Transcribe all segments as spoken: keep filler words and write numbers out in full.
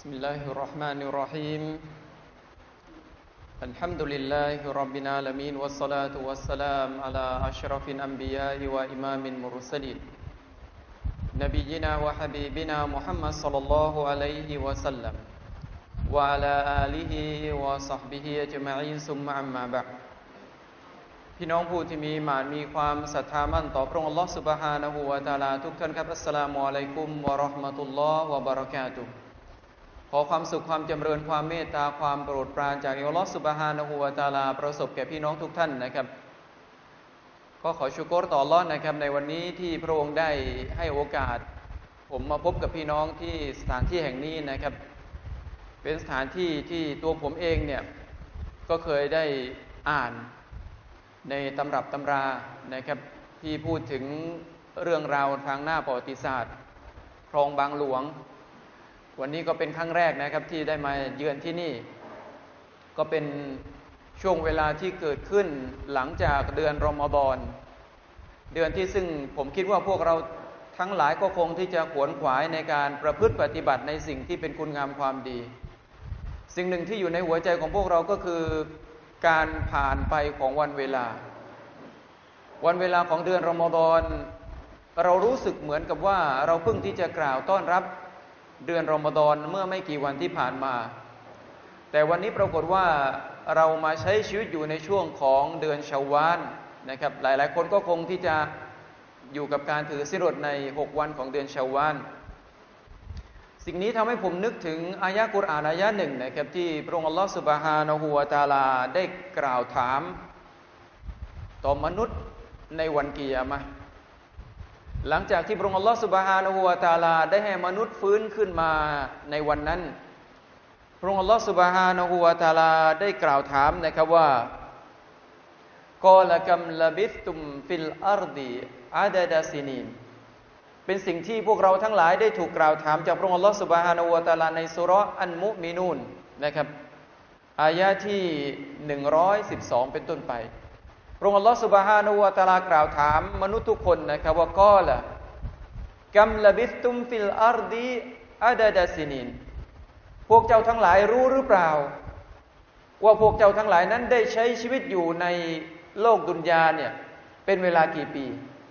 بسم الله الرحمن الرحيم الحمد لله رب العالمين والصلاة والسلام على أشرف الأنبياء وإمام المرسلين نبينا وحبيبنا محمد صلى الله عليه وسلم وعلى آله وصحبه أجمعين ثم أما بعدพี่น้องผู้ที่มีหมานมีความศรัทธามั่นต่อพระองค์อัลลอฮฺซุบฮานะฮูวะตะอาลาทุกท่านครับอัสสลามุอะลัยกุมวะเราะห์มะตุลลอฮ์วะบะเราะกาตุฮ์ขอความสุขความจำเริญความเมตตาความโปรดปรานจากอัลลอฮฺซุบฮานะฮูวะตะอาลาประสบแก่พี่น้องทุกท่านนะครับก็ขอชุกรต่ออัลเลาะห์นะครับในวันนี้ที่พระองค์ได้ให้โอกาสผมมาพบกับพี่น้องที่สถานที่แห่งนี้นะครับเป็นสถานที่ที่ตัวผมเองเนี่ยก็เคยได้อ่านในตำรับตำรานะครับที่พูดถึงเรื่องราวทางหน้าประวัติศาสตร์คลองบางหลวงวันนี้ก็เป็นครั้งแรกนะครับที่ได้มาเยือนที่นี่ก็เป็นช่วงเวลาที่เกิดขึ้นหลังจากเดือนรอมฎอนเดือนที่ซึ่งผมคิดว่าพวกเราทั้งหลายก็คงที่จะขวนขวายในการประพฤติปฏิบัติในสิ่งที่เป็นคุณงามความดีสิ่งหนึ่งที่อยู่ในหัวใจของพวกเราก็คือการผ่านไปของวันเวลาวันเวลาของเดือนรอมฎอนเรารู้สึกเหมือนกับว่าเราเพิ่งที่จะกล่าวต้อนรับเดือนรอมฎอนเมื่อไม่กี่วันที่ผ่านมาแต่วันนี้ปรากฏว่าเรามาใช้ชีวิตอยู่ในช่วงของเดือนชาวาลนะครับหลายๆคนก็คงที่จะอยู่กับการถือศีลอดในหกวันของเดือนชาวาลสิ่งนี้ทำให้ผมนึกถึงอายะห์กุรอานอายะห์หนึ่งนะครับที่พระองค์อัลลอฮฺซุบฮานะฮูวะตะอาลาได้กล่าวถามต่อมนุษย์ในวันกิยามะห์หลังจากที่พระองค์อัลลอฮฺซุบฮานะฮูวะตะอาลาได้ให้มนุษย์ฟื้นขึ้นมาในวันนั้นพระองค์อัลลอฮฺซุบฮานะฮูวะตะอาลาได้กล่าวถามนะครับว่ากอละกัมละบิสตุมฟิลอัรฎิอะดะดะซินีนเป็นสิ่งที่พวกเราทั้งหลายได้ถูกกล่าวถามจากพระองค์อัลลอฮฺซุบฮานะฮูวะตะอาลาในซูเราะห์อันมุมินูนนะครับอายะห์ที่หนึ่งร้อยสิบสองเป็นต้นไปพระองค์อัลลอฮฺซุบฮานะฮูวะตะอาลากล่าวถามมนุษย์ทุกคนนะครับว่ากอละกัมละบิสตุมฟิลอัรฎิอะดะดะซินีนพวกเจ้าทั้งหลายรู้หรือเปล่าว่าพวกเจ้าทั้งหลายนั้นได้ใช้ชีวิตอยู่ในโลกดุนยาเนี่ยเป็นเวลากี่ปี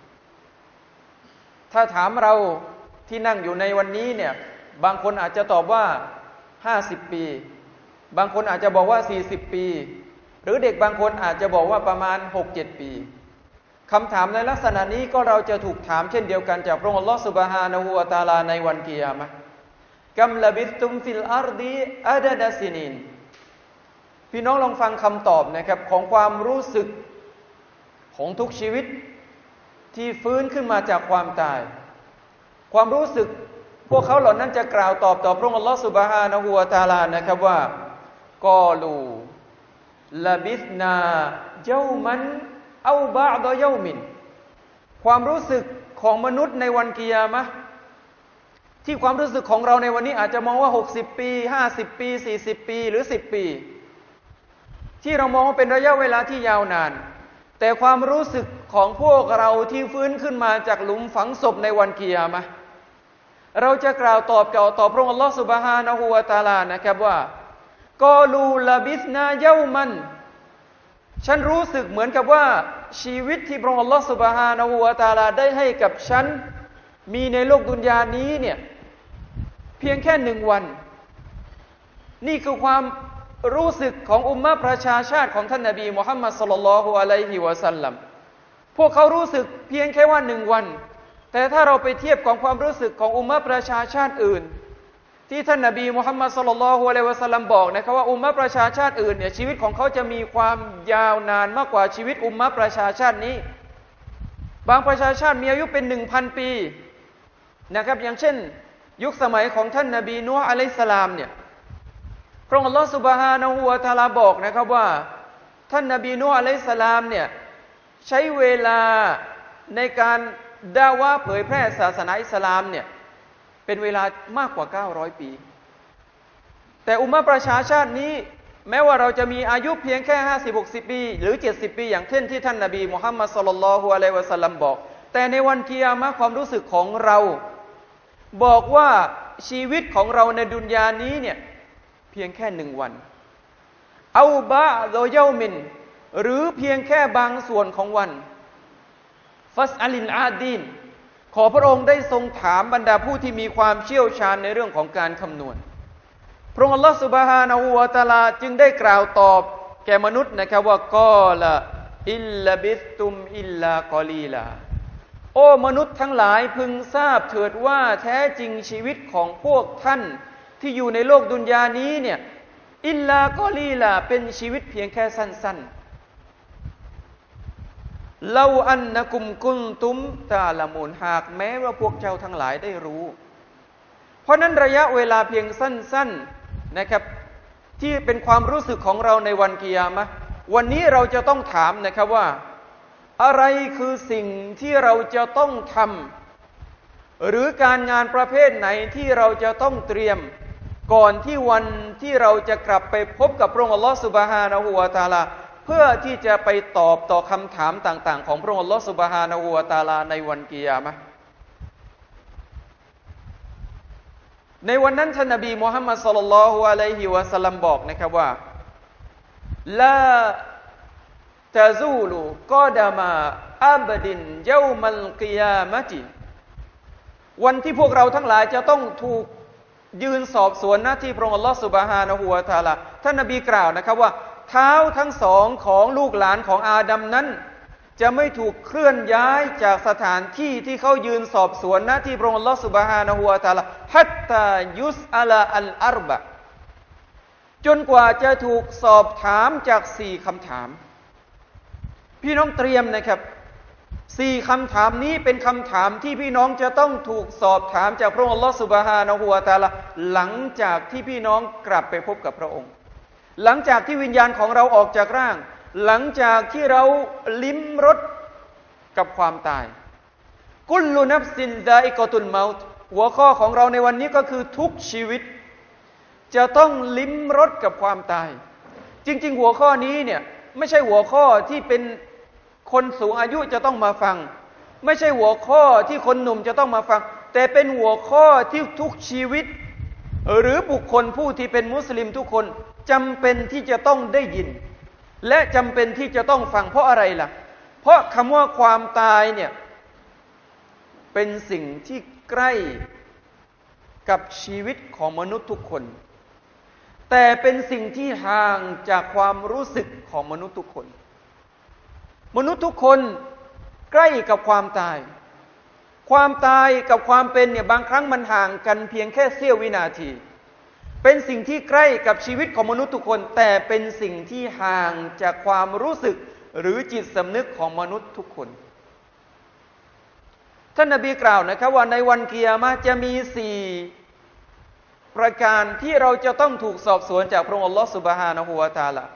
ถ้าถามเราที่นั่งอยู่ในวันนี้เนี่ยบางคนอาจจะตอบว่าห้าสิบปีบางคนอาจจะบอกว่าสี่สิบปีหรือเด็กบางคนอาจจะบอกว่าประมาณ หกเจ็ด ปีคำถามในลักษณะนี้ก็เราจะถูกถามเช่นเดียวกันจากพระองค์อัลลอฮฺซุบฮานะฮูวะตะอาลาในวันกิยามะห์กัมละบิสตุมฟิลอัรฎิอะดะดะซินีนพี่น้องลองฟังคำตอบนะครับของความรู้สึกของทุกชีวิตที่ฟื้นขึ้นมาจากความตายความรู้สึกพวกเขาเหล่านั้นจะกล่าวตอบต่อพระองค์อัลลอฮฺซุบฮานะฮูวะตะอาลานะครับว่ากอลูลาบิสนาเยามันเอาบะอฎอเยามินความรู้สึกของมนุษย์ในวันกิยามะห์ที่ความรู้สึกของเราในวันนี้อาจจะมองว่าหกสิบปีห้าสิบปีสี่สิบปีหรือสิบปีที่เรามองว่าเป็นระยะเวลาที่ยาวนานแต่ความรู้สึกของพวกเราที่ฟื้นขึ้นมาจากหลุมฝังศพในวันกิยามะห์เราจะกล่าวตอบกล่าวตอบพระองค์อัลลอฮฺซุบฮานะฮูวะตะอาลานะครับว่ากอลูลาบิสนาเยามันฉันรู้สึกเหมือนกับว่าชีวิตที่พระองค์อัลลอฮฺซุบฮานะฮูวะตะอาลาได้ให้กับฉันมีในโลกดุนยานี้เนี่ยเพียงแค่หนึ่งวันนี่คือความรู้สึกของอุมมะห์ประชาชาติของท่านนบีมุฮัมมัดศ็อลลัลลอฮุอะลัยฮิวะซัลลัมพวกเขารู้สึกเพียงแค่ว่าหนึ่งวันแต่ถ้าเราไปเทียบกับความรู้สึกของอุมมะห์ประชาชาติอื่นที่ท่านนบีมุฮัมมัดศ็อลลัลลอฮุอะลัยฮิวะซัลลัมบอกนะครับว่าอุมมะห์ประชาชาติอื่นเนี่ยชีวิตของเขาจะมีความยาวนานมากกว่าชีวิตอุมมะห์ประชาชาตินี้บางประชาชาติมีอายุเป็น หนึ่งพัน ปีนะครับอย่างเช่นยุคสมัยของท่านนบีนูฮ์อะลัยฮิสสลามเนี่ยพระองค์อัลลอฮฺซุบฮานะฮูวะตะอาลาบอกนะครับว่าท่านนบีนูฮ์อะลัยฮิสสลามเนี่ยใช้เวลาในการดะอ์วะห์เผยแพร่ศาสนาอิสลามเนี่ยเป็นเวลามากกว่าเก้าร้อยปีแต่อุมมะห์ประชาชาตินี้แม้ว่าเราจะมีอายุเพียงแค่ห้าสิบ หกสิบปีหรือเจ็ดสิบปีอย่างเช่นที่ท่านนบีมุฮัมมัดศ็อลลัลลอฮุอะลัยฮิวะซัลลัมบอกแต่ในวันกิยามะห์ความรู้สึกของเราบอกว่าชีวิตของเราในดุนยานี้เนี่ยเพียงแค่หนึ่งวันเอาบะโดยเยามินหรือเพียงแค่บางส่วนของวันฟัสอัลินอาดีนขอพระองค์ได้ทรงถามบรรดาผู้ที่มีความเชี่ยวชาญในเรื่องของการคำนวณพระองค์อัลลอฮฺซุบฮานะฮูวะตะอาลาจึงได้กล่าวตอบแก่มนุษย์นะครับว่ากอละอิลลบิสตุมอิลลากอลีลาโอ้มนุษย์ทั้งหลายพึงทราบเถิดว่าแท้จริงชีวิตของพวกท่านที่อยู่ในโลกดุนยานี้เนี่ยอิลลากอลีลาเป็นชีวิตเพียงแค่สั้นๆเลาอันนะกุมกุนตุมตาละมูนหากแม้ว่าพวกเจ้าทั้งหลายได้รู้เพราะนั้นระยะเวลาเพียงสั้นๆนะครับที่เป็นความรู้สึกของเราในวันกิยามะห์วันนี้เราจะต้องถามนะครับว่าอะไรคือสิ่งที่เราจะต้องทำหรือการงานประเภทไหนที่เราจะต้องเตรียมก่อนที่วันที่เราจะกลับไปพบกับพระองค์อัลลอฮฺซุบฮานะฮูวะตะอาลาเพื่อที่จะไปตอบต่อคำถามต่างๆของพระองค์อัลลอฮฺซุบฮานะฮูวะตะอาลาในวันกิยามะห์ในวันนั้นท่านนบีมุฮัมมัดศ็อลลัลลอฮุอะลัยฮิวะซัลลัมบอกนะครับว่าลาตะซูลูกอดะมาอับดินเยามัลกิยามะติวันที่พวกเราทั้งหลายจะต้องถูกยืนสอบสวนหน้าที่พระองค์อัลลอฮฺซุบฮานะฮูวะตะอาลาท่านนบีกล่าวนะครับว่าเท้าทั้งสองของลูกหลานของอาดัมนั้นจะไม่ถูกเคลื่อนย้ายจากสถานที่ที่เขายืนสอบสวนหน้าที่พระองค์อัลลอฮฺซุบฮานะฮูวะตะอาลาฮัตตายุสอะลาอัลอัรบะจนกว่าจะถูกสอบถามจากสี่คำถามพี่น้องเตรียมนะครับสี่คำถามนี้เป็นคำถามที่พี่น้องจะต้องถูกสอบถามจากพระองค์อัลลอฮฺซุบฮานะฮูวะตะอาลาหลังจากที่พี่น้องกลับไปพบกับพระองค์หลังจากที่วิญญาณของเราออกจากร่างหลังจากที่เราลิ้มรสกับความตายกุลลุนัฟซินซาอิกอตุลเมาต์หัวข้อของเราในวันนี้ก็คือทุกชีวิตจะต้องลิ้มรสกับความตายจริงๆหัวข้อนี้เนี่ยไม่ใช่หัวข้อที่เป็นคนสูงอายุจะต้องมาฟังไม่ใช่หัวข้อที่คนหนุ่มจะต้องมาฟังแต่เป็นหัวข้อที่ทุกชีวิตหรือบุคคลผู้ที่เป็นมุสลิมทุกคนจำเป็นที่จะต้องได้ยินและจำเป็นที่จะต้องฟังเพราะอะไรล่ะเพราะคำว่าความตายเนี่ยเป็นสิ่งที่ใกล้กับชีวิตของมนุษย์ทุกคนแต่เป็นสิ่งที่ห่างจากความรู้สึกของมนุษย์ทุกคนมนุษย์ทุกคนใกล้กับความตายความตายกับความเป็นเนี่ยบางครั้งมันห่างกันเพียงแค่เสี้ยววินาทีเป็นสิ่งที่ใกล้กับชีวิตของมนุษย์ทุกคนแต่เป็นสิ่งที่ห่างจากความรู้สึกหรือจิตสำนึกของมนุษย์ทุกคนท่านนบีกล่าวนะครับว่าในวันกิยามะห์จะมีสี่ประการที่เราจะต้องถูกสอบสวนจากพระองค์อัลลอฮฺซุบฮานะฮูวะตะอาลา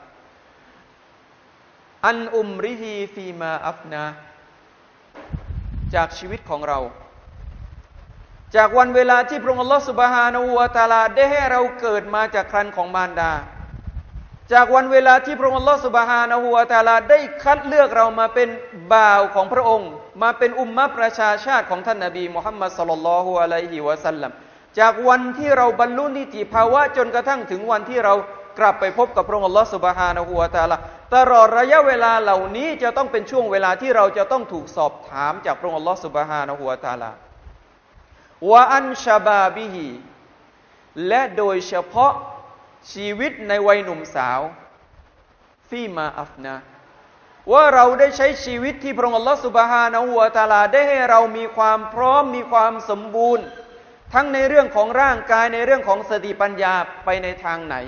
อันอุมริฮีฟีมาอัฟนาจากชีวิตของเราจากวันเวลาที่พระองค์อัลลอฮฺซุบฮานะฮูวะตะอาลาได้ให้เราเกิดมาจากครรภ์ของมารดาจากวันเวลาที่พระองค์อัลลอฮฺซุบฮานะฮูวะตะอาลาได้คัดเลือกเรามาเป็นบ่าวของพระองค์มาเป็นอุมมะห์ประชาชาติของท่านนบีมุฮัมมัดศ็อลลัลลอฮุอะลัยฮิวะซัลลัมจากวันที่เราบรรลุนิติภาวะจนกระทั่งถึงวันที่เรากลับไปพบกับพระองค์อัลลอฮฺซุบฮานะฮูวะตะอาลาตลอดระยะเวลาเหล่านี้จะต้องเป็นช่วงเวลาที่เราจะต้องถูกสอบถามจากพระองค์อัลลอฮฺซุบฮานะฮูวะตะอาลาวะอันชะบาบิฮิและโดยเฉพาะชีวิตในวัยหนุ่มสาวฟีมาอัฟนาว่าเราได้ใช้ชีวิตที่พระองค์อัลลอฮฺซุบฮานะฮูวะตะอาลาได้ให้เรามีความพร้อมมีความสมบูรณ์ทั้งในเรื่องของร่างกายในเรื่องของสติปัญญาไปในทางไหน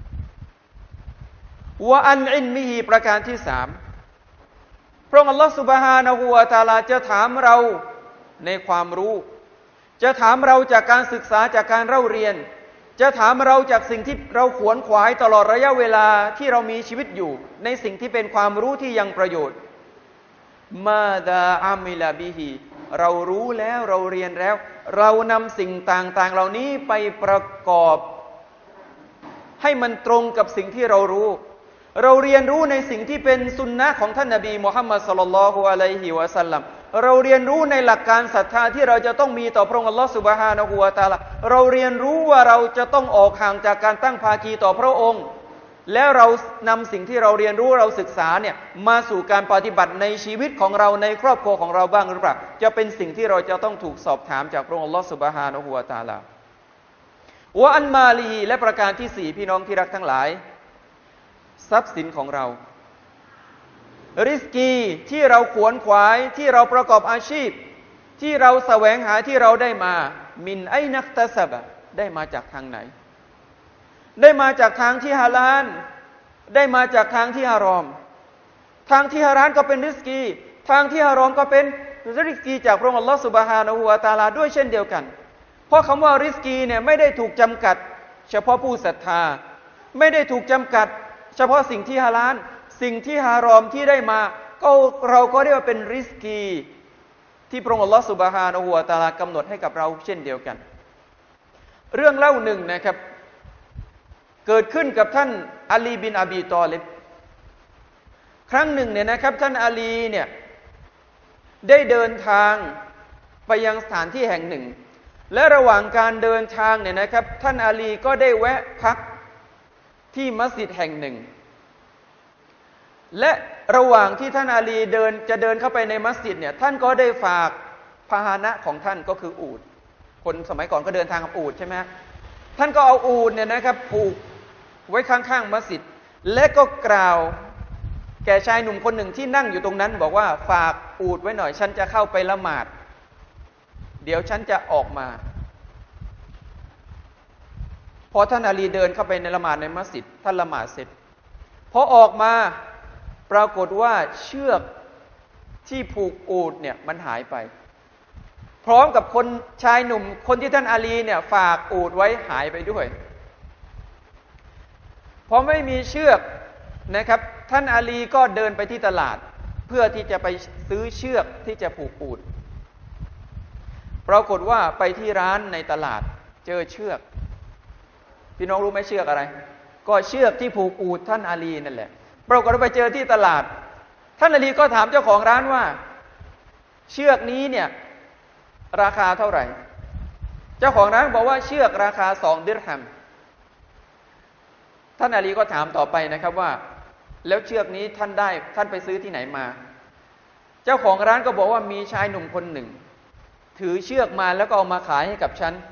วะอันอิลมิฮีประการที่สามพระองค์อัลลอฮฺซุบฮานะฮูวะตะอาลาจะถามเราในความรู้จะถามเราจากการศึกษาจากการเล่าเรียนจะถามเราจากสิ่งที่เราขวนขวายตลอดระยะเวลาที่เรามีชีวิตอยู่ในสิ่งที่เป็นความรู้ที่ยังประโยชน์มาดาอามิลาบิฮีเรารู้แล้วเราเรียนแล้วเรานำสิ่งต่างๆเหล่านี้ไปประกอบให้มันตรงกับสิ่งที่เรารู้เราเรียนรู้ในสิ่งที่เป็นสุนนะของท่านนบีมุฮัมมัดศ็อลลัลลอฮุอะลัยฮิวะซัลลัมเราเรียนรู้ในหลักการศรัทธาที่เราจะต้องมีต่อพระองค์อัลลอฮฺซุบฮานะฮูวะตะอาลาเราเรียนรู้ว่าเราจะต้องออกห่างจากการตั้งภาคีต่อพระองค์แล้วเรานำสิ่งที่เราเรียนรู้เราศึกษาเนี่ยมาสู่การปฏิบัติในชีวิตของเราในครอบครัวของเราบ้างหรือเปล่าจะเป็นสิ่งที่เราจะต้องถูกสอบถามจากพระองค์อัลลอฮฺซุบฮานะฮูวะตะอาลาวะอันมาลีและประการที่สี่พี่น้องที่รักทั้งหลายทรัพย์สินของเราริสกีที่เราขวนขวายที่เราประกอบอาชีพที่เราแสวงหาที่เราได้มามินไอนักตะซะบะได้มาจากทางไหนได้มาจากทางที่ฮาลาลได้มาจากทางที่ฮารอมทางที่ฮาลาลก็เป็นริสกีทางที่ฮารอมก็เป็นริสกีจากพระองค์อัลลอฮฺซุบฮานะฮูวะตะอาลาด้วยเช่นเดียวกันเพราะคำว่าริสกีเนี่ยไม่ได้ถูกจำกัดเฉพาะผู้ศรัทธาไม่ได้ถูกจำกัดเฉพาะสิ่งที่ฮาลาลสิ่งที่ฮารอมที่ได้มาก็เราก็เรียกว่าเป็นริสกีที่พระองค์อัลลอฮฺซุบฮานะฮูวะตะอาลากำหนดให้กับเราเช่นเดียวกันเรื่องเล่าหนึ่งนะครับเกิดขึ้นกับท่านอาลีบินอบีตอลิบครั้งหนึ่งเนี่ยนะครับท่านอาลีเนี่ยได้เดินทางไปยังสถานที่แห่งหนึ่งและระหว่างการเดินทางเนี่ยนะครับท่านอาลีก็ได้แวะพักที่มัสยิดแห่งหนึ่งและระหว่างที่ท่านอาลีเดินจะเดินเข้าไปในมัสยิดเนี่ยท่านก็ได้ฝากพาหนะของท่านก็คืออูฐคนสมัยก่อนก็เดินทางกับอูฐใช่ไหมท่านก็เอาอูฐเนี่ยนะครับผูกไว้ข้างๆมัสยิดและก็กล่าวแก่ชายหนุ่มคนหนึ่งที่นั่งอยู่ตรงนั้นบอกว่าฝากอูฐไว้หน่อยฉันจะเข้าไปละหมาดเดี๋ยวฉันจะออกมาพอท่านอาลีเดินเข้าไปในละหมาดในมัสยิดท่านละหมาดเสร็จพอออกมาปรากฏว่าเชือกที่ผูกอูฐเนี่ยมันหายไปพร้อมกับคนชายหนุ่มคนที่ท่านอาลีเนี่ยฝากอูฐไว้หายไปด้วยพอไม่มีเชือกนะครับท่านอาลีก็เดินไปที่ตลาดเพื่อที่จะไปซื้อเชือกที่จะผูกอูฐปรากฏว่าไปที่ร้านในตลาดเจอเชือกพี่น้องรู้ไหมเชือกอะไรก็เชือกที่ผูกอูฐท่านอาลีนั่นแหละปรากฏว่าไปเจอที่ตลาดท่านอาลีก็ถามเจ้าของร้านว่าเชือกนี้เนี่ยราคาเท่าไหร่เจ้าของร้านบอกว่าเชือกราคาสองดิรฮัมท่านอาลีก็ถามต่อไปนะครับว่าแล้วเชือกนี้ท่านได้ท่านไปซื้อที่ไหนมาเจ้าของร้านก็บอกว่ามีชายหนุ่มคนหนึ่งถือเชือกมาแล้วก็เอามาขายให้กับฉัน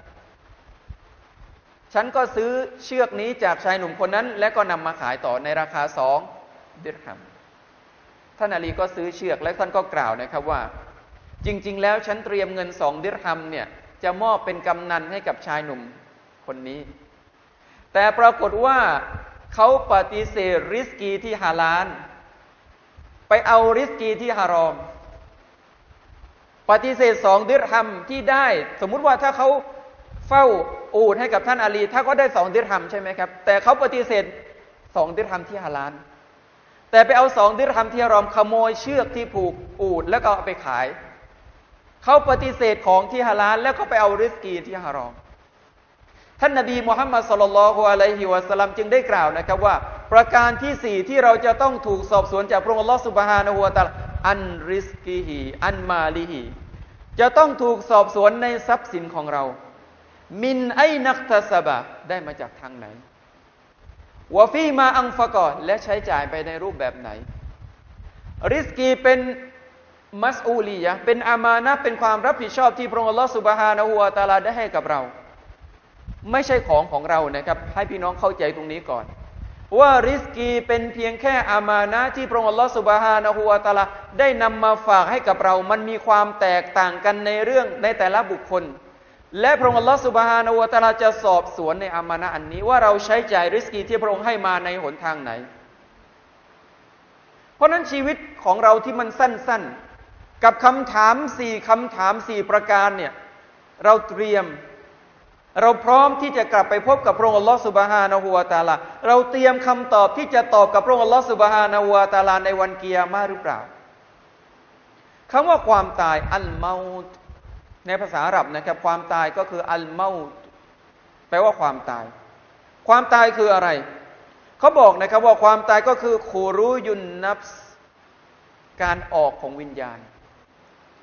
ฉันก็ซื้อเชือกนี้จากชายหนุ่มคนนั้นและก็นำมาขายต่อในราคาสองดิรฮัมท่านอาลีก็ซื้อเชือกและท่านก็กล่าวนะครับว่าจริงๆแล้วฉันเตรียมเงินสองดิรฮัมเนี่ยจะมอบเป็นกำนันให้กับชายหนุ่มคนนี้แต่ปรากฏว่าเขาปฏิเสธริสกีที่ฮาลาลไปเอาริสกีที่ฮารอมปฏิเสธสองดิรฮัมที่ได้สมมุติว่าถ้าเขาเฝ้าอูฐให้กับท่านอาลีถ้าก็ได้สองดิรฮัมใช่ไหมครับแต่เขาปฏิเสธสองดิรฮัมที่ฮาลาลแต่ไปเอาสองดิรฮัมที่ฮารอมขโมยเชือกที่ผูกอูฐแล้วก็เอาไปขายเขาปฏิเสธของที่ฮาลาลแล้วก็ไปเอาริสกีที่ฮารอมท่านนบีมุฮัมมัดศ็อลลัลลอฮุอะลัยฮิวะซัลลัมจึงได้กล่าวนะครับว่าประการที่สี่ที่เราจะต้องถูกสอบสวนจากพระองค์อัลลอฮฺซุบฮานะฮูวะตะอาลาอันริสกีฮีอันมาลิฮีจะต้องถูกสอบสวนในทรัพย์สินของเรามินไอนักตะซะบะได้มาจากทางไหนวะฟีมาอังฟะกอและใช้จ่ายไปในรูปแบบไหนริสกีเป็นมัสอูลียะเป็นอามานะห์เป็นความรับผิดชอบที่พระองค์อัลลอฮฺซุบฮานะฮูวะตะอาลาได้ให้กับเราไม่ใช่ของของเรานะครับให้พี่น้องเข้าใจตรงนี้ก่อนว่าริสกีเป็นเพียงแค่อามานะห์ที่พระองค์อัลลอฮฺซุบฮานะฮูวะตะอาลาได้นำมาฝากให้กับเรามันมีความแตกต่างกันในเรื่องในแต่ละบุคคลและพระองค์อัลลอฮฺซุบฮานะฮูวะตะอาลาจะสอบสวนในอามานะห์อันนี้ว่าเราใช้จ่ายริสกีที่พระองค์ให้มาในหนทางไหนเพราะนั้นชีวิตของเราที่มันสั้นๆกับคำถามสี่คำถามสี่ประการเนี่ยเราเตรียมเราพร้อมที่จะกลับไปพบกับพระองค์อัลลอฮฺซุบฮานะฮูวะตะอาลาเราเตรียมคำตอบที่จะตอบกับพระองค์อัลลอฮฺซุบฮานะฮูวะตะอาลาในวันกิยามะฮ์หรือเปล่าคำว่าความตายอัลเมาต์ในภาษาอาหรับนะครับความตายก็คืออัลเมาต์แปลว่าความตายความตายคืออะไรเขาบอกนะครับว่าความตายก็คือคูรูยุนนัฟส์การออกของวิญญาณ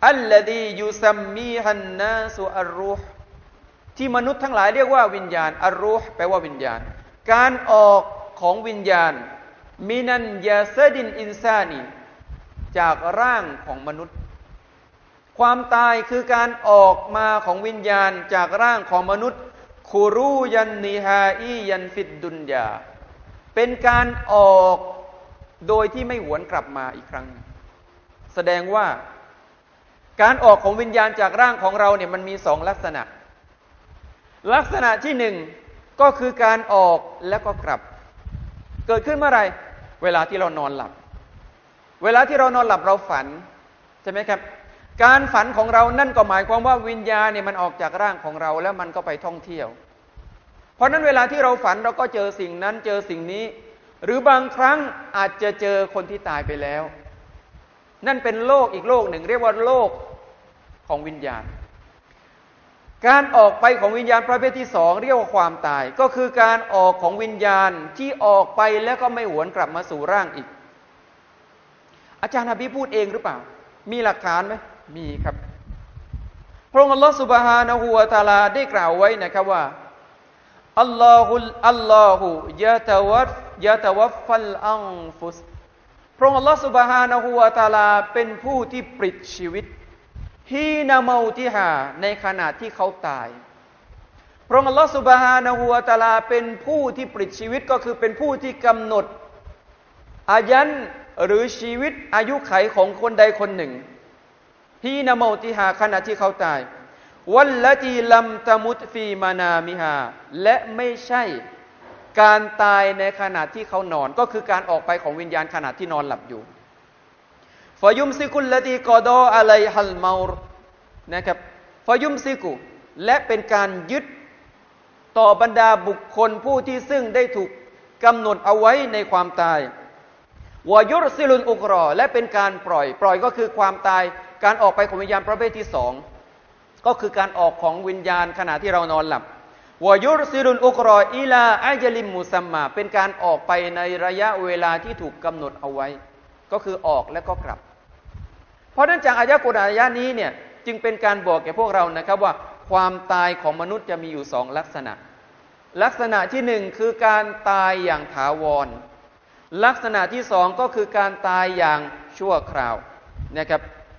อัลลดียุซัมมีฮันนาสุอัรรูห์ที่มนุษย์ทั้งหลายเรียกว่าวิญญาณอัรรูห์แปลว่าวิญญาณการออกของวิญญาณมินันยาซดินอินซานีจากร่างของมนุษย์ความตายคือการออกมาของวิญญาณจากร่างของมนุษย์คูรูยันนิฮาอียันฟิดดุนยาเป็นการออกโดยที่ไม่หวนกลับมาอีกครั้งแสดงว่าการออกของวิญญาณจากร่างของเราเนี่ยมันมีสองลักษณะลักษณะที่หนึ่งก็คือการออกแล้วก็กลับเกิดขึ้นเมื่อไหร่เวลาที่เรานอนหลับเวลาที่เรานอนหลับเราฝันใช่ไหมครับการฝันของเรานั่นก็หมายความว่าวิญญาณเนี่ยมันออกจากร่างของเราแล้วมันก็ไปท่องเที่ยวเพราะนั้นเวลาที่เราฝันเราก็เจอสิ่งนั้นเจอสิ่งนี้หรือบางครั้งอาจจะเจอคนที่ตายไปแล้วนั่นเป็นโลกอีกโลกหนึ่งเรียกว่าโลกของวิญญาณการออกไปของวิญญาณประเภทที่สองเรียกว่าความตายก็คือการออกของวิญญาณที่ออกไปแล้วก็ไม่หวนกลับมาสู่ร่างอีกอาจารย์นบีพูดเองหรือเปล่ามีหลักฐานไหมมีครับพระองค์อัลลอฮฺซุบฮานะฮูวะตะอาลาได้กล่าวไว้นะครับว่าอัลลอฮุอัลลอฮุยะตะวัฟยะตะวัฟฟัลอันฟุสพระองค์อัลลอฮฺซุบฮานะฮูวะตะอาลาเป็นผู้ที่ปลิดชีวิตฮีนาเมาติฮาในขณะที่เขาตายพระองค์อัลลอฮฺซุบฮานะฮูวะตะอาลาเป็นผู้ที่ปลิดชีวิตก็คือเป็นผู้ที่กำหนดอายันหรือชีวิตอายุไขของคนใดคนหนึ่งฮีนาเมาติฮาขณะที่เขาตายวัลละตีลัมตะมุตฟีมานามิฮาและไม่ใช่การตายในขณะที่เขานอนก็คือการออกไปของวิญญาณขณะที่นอนหลับอยู่ฟายุมซิกุลละตีกอดออะลัยฮัลเมาร์นะครับฟายุมซิกุและเป็นการยึดต่อบรรดาบุคคลผู้ที่ซึ่งได้ถูกกำหนดเอาไว้ในความตายวายุรซิลุนอุกรอและเป็นการปล่อยปล่อยก็คือความตายการออกไปของวิญญาณประเภทที่สองก็คือการออกของวิญญาณขณะที่เรานอนหลับวายุรซิลุนอุกรออิลาอัจลิมมุซัมมาเป็นการออกไปในระยะเวลาที่ถูกกำหนดเอาไว้ก็คือออกแล้วก็กลับเพราะนั้นจากอายะกุรอานอายะนี้เนี่ยจึงเป็นการบอกแก่พวกเรานะครับว่าความตายของมนุษย์จะมีอยู่สองลักษณะลักษณะที่หนึ่งคือการตายอย่างถาวรลักษณะที่สองก็คือการตายอย่างชั่วคราวนะครับ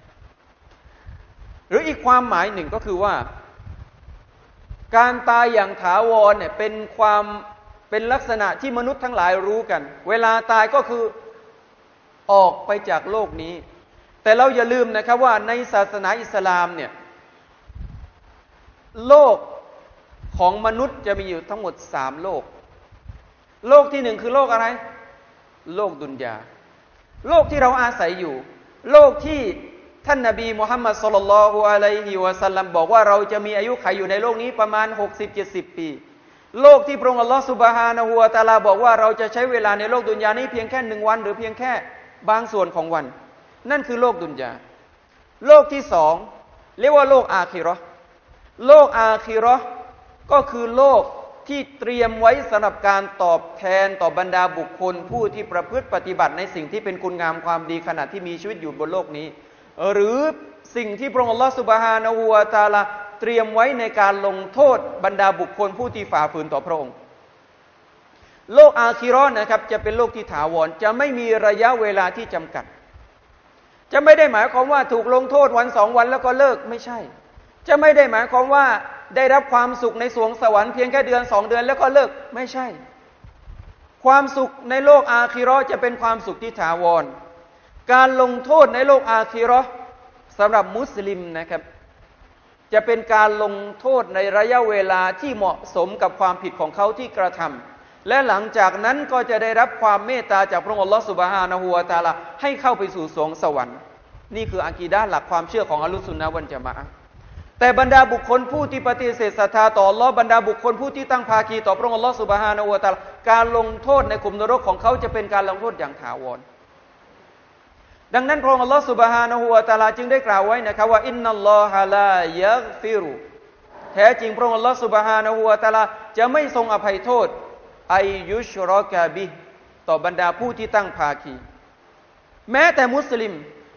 หรืออีกความหมายหนึ่งก็คือว่าการตายอย่างถาวรเนี่ยเป็นความเป็นลักษณะที่มนุษย์ทั้งหลายรู้กันเวลาตายก็คือออกไปจากโลกนี้แต่เราอย่าลืมนะครับว่าในศาสนาอิสลามเนี่ยโลกของมนุษย์จะมีอยู่ทั้งหมดสามโลกโลกที่หนึ่งคือโลกอะไรโลกดุนยาโลกที่เราอาศัยอยู่โลกที่ท่านนบีมุฮัมมัดศ็อลลัลลอฮุอะลัยฮิวะซัลลัมบอกว่าเราจะมีอายุขัยอยู่ในโลกนี้ประมาณ หกสิบถึงเจ็ดสิบ ปีโลกที่พระองค์อัลลอฮฺซุบฮานะฮูวะตะอาลาบอกว่าเราจะใช้เวลาในโลกดุนยานี้เพียงแค่หนึ่งวันหรือเพียงแค่บางส่วนของวันนั่นคือโลกดุนยาโลกที่สองเรียกว่าโลกอาคิเราะห์โลกอาคิเราะห์ก็คือโลกที่เตรียมไว้สำหรับการตอบแทนต่อบรรดาบุคคลผู้ที่ประพฤติปฏิบัติในสิ่งที่เป็นคุณงามความดีขณะที่มีชีวิตอยู่บนโลกนี้หรือสิ่งที่พระองค์อัลลอฮฺซุบฮานะฮูวะตะอาลาเตรียมไว้ในการลงโทษบรรดาบุคคลผู้ที่ฝ่าฝืนต่อพระองค์โลกอาคิเราะห์นะครับจะเป็นโลกที่ถาวรจะไม่มีระยะเวลาที่จำกัดจะไม่ได้หมายความว่าถูกลงโทษวันสองวันแล้วก็เลิกไม่ใช่จะไม่ได้หมายความว่าได้รับความสุขในสวงสวรรค์เพียงแค่เดือนสองเดือนแล้วก็เลิกไม่ใช่ความสุขในโลกอาคิเราะห์จะเป็นความสุขที่ถาวรการลงโทษในโลกอาคิเราะห์สำหรับมุสลิมนะครับจะเป็นการลงโทษในระยะเวลาที่เหมาะสมกับความผิดของเขาที่กระทำและหลังจากนั้นก็จะได้รับความเมตตาจากพระองค์อัลลอฮฺซุบฮานะฮูวะตะอาลาให้เข้าไปสู่สวงสวรรค์นี่คืออากีดะห์หลักความเชื่อของอะห์ลุสซุนนะฮ์วัลญะมาอะห์แต่บรรดาบุคคลผู้ที่ปฏิเสธศรัทธาต่ออัลลอฮ์บรรดาบุคคลผู้ที่ตั้งภาคีต่อพระองค์อัลลอฮฺซุบฮานะฮูวะตะอาลาการลงโทษในขุมนรกของเขาจะเป็นการลงโทษอย่างถาวรดังนั้นพระองค์อัลลอฮฺซุบฮานะฮูวะตะอาลาจึงได้กล่าวไว้นะครับว่าอินนัลลอฮะลายัฆฟิรุแท้จริงพระองค์อัลลอฮฺซุบฮานะฮูวะตะอาลาจะไม่ทรงอภัยโทษอัยยุชรอกะบิต่อบรรดาผู้ที่ตั้งภาคีแม้แต่มุสลิม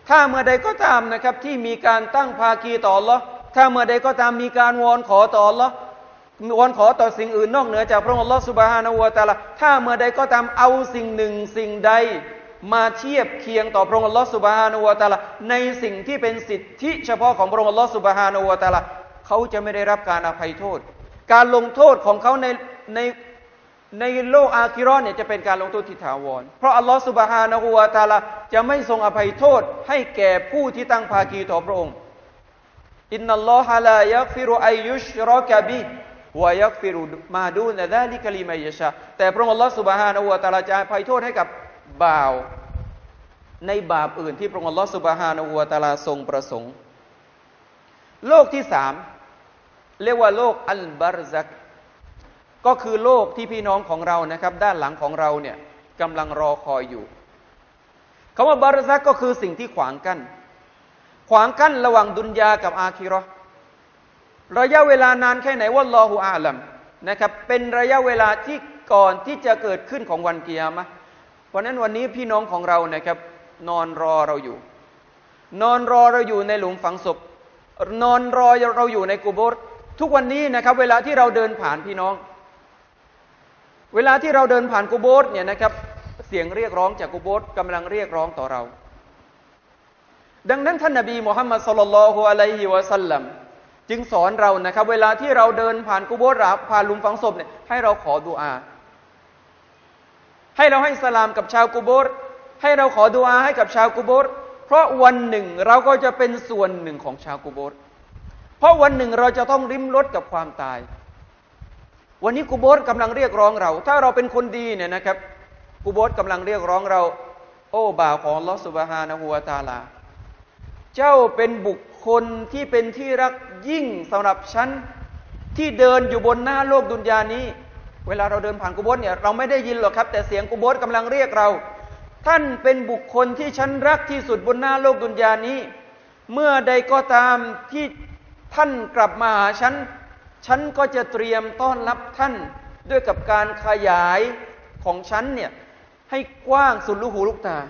ถ้าเมื่อใดก็ตามนะครับที่มีการตั้งภาคีต่ออัลเลาะห์ถ้าเมื่อใดก็ตามมีการวอนขอต่ออัลเลาะห์วอนขอต่อสิ่งอื่นนอกเหนือจากพระองค์อัลเลาะห์ซุบฮานะฮูวะตะอาลาถ้าเมื่อใดก็ตามเอาสิ่งหนึ่งสิ่งใดมาเทียบเคียงต่อพระองค์อัลเลาะห์ซุบฮานะฮูวะตะอาลาในสิ่งที่เป็นสิทธิเฉพาะของพระองค์อัลเลาะห์ซุบฮานะฮูวะตะอาลาเขาจะไม่ได้รับการอภัยโทษการลงโทษของเขาในในในโลกอาคิเราะห์เนี่ยจะเป็นการลงโทษที่ถาวรเพราะอัลเลาะห์ซุบฮานะฮูวะตะอาลาจะไม่ทรงอภัยโทษให้แก่ผู้ที่ตั้งภาคีต่อพระองค์อินนัลลอฮะลายักฟิรุอัยยุชรอกะบิวะยักฟิรุมาดูนะซาลิกะลิมัยยะชาแต่พระองค์อัลเลาะห์ซุบฮานะฮูวะตะอาลาจะอภัยโทษให้กับบ่าวในบาปอื่นที่พระองค์อัลเลาะห์ซุบฮานะฮูวะตะอาลาทรงประสงค์โลกที่สามเรียกว่าโลกอัลบารซักก็คือโลกที่พี่น้องของเรานะครับด้านหลังของเราเนี่ยกำลังรอคอยอยู่คำว่าบารซักก็คือสิ่งที่ขวางกั้นขวางกั้นระหว่างดุนยากับอาคิเราะห์ระยะเวลานานแค่ไหนวัลลอฮุอาลัมนะครับเป็นระยะเวลาที่ก่อนที่จะเกิดขึ้นของวันกิยามะห์เพราะนั้นวันนี้พี่น้องของเรานะครับนอนรอเราอยู่นอนรอเราอยู่ในหลุมฝังศพนอนรอเราอยู่ในกุโบร์ทุกวันนี้นะครับเวลาที่เราเดินผ่านพี่น้องเวลาที่เราเดินผ่านกุโบร์เนี่ยนะครับเสียงเรียกร้องจากกุโบร์กำลังเรียกร้องต่อเราดังนั้นท่านนบีมุฮัมมัดศ็อลลัลลอฮุอะลัยฮิวะซัลลัมจึงสอนเรานะครับเวลาที่เราเดินผ่านกุโบร์ผ่านหลุมฝังศพเนี่ยให้เราขอดุอาให้เราให้สลามกับชาวกุโบร์ให้เราขอดุอาให้กับชาวกุโบร์เพราะวันหนึ่งเราก็จะเป็นส่วนหนึ่งของชาวกุโบร์เพราะวันหนึ่งเราจะต้องริมรสกับความตายวันนี้กุโบร์กำลังเรียกร้องเราถ้าเราเป็นคนดีเนี่ยนะครับกุโบร์กำลังเรียกร้องเราโอ้บ่าวของอัลเลาะห์ซุบฮานะฮูวะตะอาลาเจ้าเป็นบุคคลที่เป็นที่รักยิ่งสำหรับฉันที่เดินอยู่บนหน้าโลกดุนยานี้เวลาเราเดินผ่านกุโบร์เนี่ยเราไม่ได้ยินหรอกครับแต่เสียงกุโบร์กำลังเรียกเราท่านเป็นบุคคลที่ฉันรักที่สุดบนหน้าโลกดุนยานี้เมื่อใดก็ตามที่ท่านกลับมาหาฉันฉันก็จะเตรียมต้อนรับท่านด้วยกับการขยายของฉันเนี่ยให้กว้างสุดลูกหูลูกตา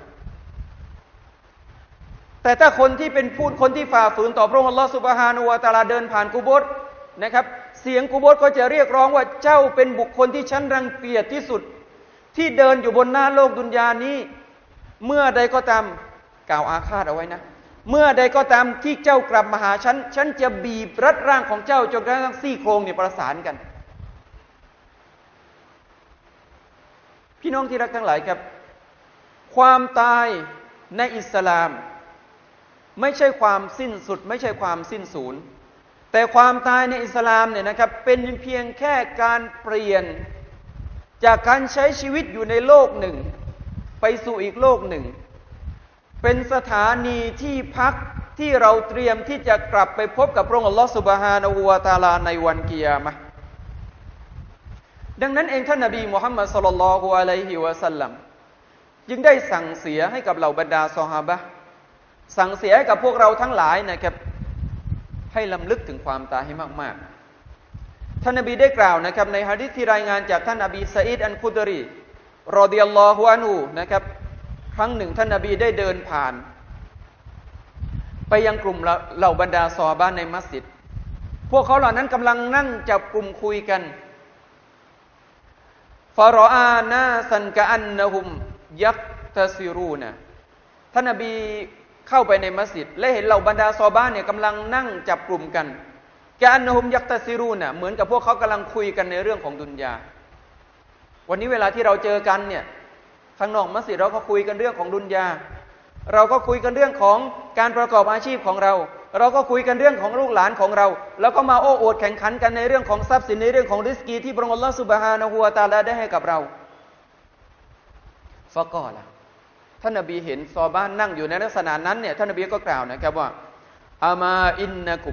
แต่ถ้าคนที่เป็นผู้คนที่ฝ่าฝืนต่อพระองค์อัลเลาะห์ซุบฮานะฮูวะตะอาลาเดินผ่านกุโบร์นะครับเสียงกุโบร์ก็จะเรียกร้องว่าเจ้าเป็นบุคคลที่ฉันรังเกียจที่สุดที่เดินอยู่บนหน้าโลกดุนยานี้เมื่อใดก็ตามกล่าวอาฆาตเอาไว้นะเมื่อใดก็ตามที่เจ้ากลับมาหาฉันฉันจะบีบรัดร่างของเจ้าจนกระทั่งซี่โครงเนี่ยประสานกันพี่น้องที่รักทั้งหลายครับความตายในอิสลามไม่ใช่ความสิ้นสุดไม่ใช่ความสิ้นสูญแต่ความตายในอิสลามเนี่ยนะครับเป็นเพียงแค่การเปลี่ยนจากการใช้ชีวิตอยู่ในโลกหนึ่งไปสู่อีกโลกหนึ่งเป็นสถานีที่พักที่เราเตรียมที่จะกลับไปพบกับพระองค์อัลเลาะห์ซุบฮานะฮูวะตะอาลาในวันกิยามะห์ดังนั้นเองท่านนบีมุฮัมมัดศ็อลลัลลอฮุอะลัยฮิวะซัลลัมจึงได้สั่งเสียให้กับเหล่าบรรดาซอฮาบะห์สั่งเสียให้กับพวกเราทั้งหลายนะครับให้ลำลึกถึงความตายให้มากๆท่านนบีได้กล่าวนะครับในหะดีษที่รายงานจากท่านอบีซะอีดอัลคุดรีรอฎิยัลลอฮุอันฮุนะครับครั้งหนึ่งท่านนบีได้เดินผ่านไปยังกลุ่มเหล่าบรรดาซอฮาบะห์ในมัสยิดพวกเขาเหล่านั้นกำลังนั่งจับกลุ่มคุยกันฟารออานาซันกะอันนะฮุมยักตะซิรูนะท่านนบีเข้าไปในมัสยิดและเห็นเหล่าบรรดาซอฮาบะห์เนี่ยกำลังนั่งจับกลุ่มกันกะอันนะฮุมยักตะซิรูนะเหมือนกับพวกเขากำลังคุยกันในเรื่องของดุนยาวันนี้เวลาที่เราเจอกันเนี่ยข้างนอกมัสยิดเราก็คุยกันเรื่องของดุนยาเราก็คุยกันเรื่องของการประกอบอาชีพของเราเราก็คุยกันเรื่องของลูกหลานของเราแล้วก็มาโอ้อวดแข่งขันกันในเรื่องของทรัพย์สินในเรื่องของริสกีที่พระองค์อัลเลาะห์ซุบฮานะฮูวะตะอาลาได้ให้กับเราฟะกอละท่านนบีเห็นซอฮาบะห์นั่งอยู่ในลักษณะนั้นเนี่ยท่านนบีก็กล่าวนะครับว่าอามาอินนะกุม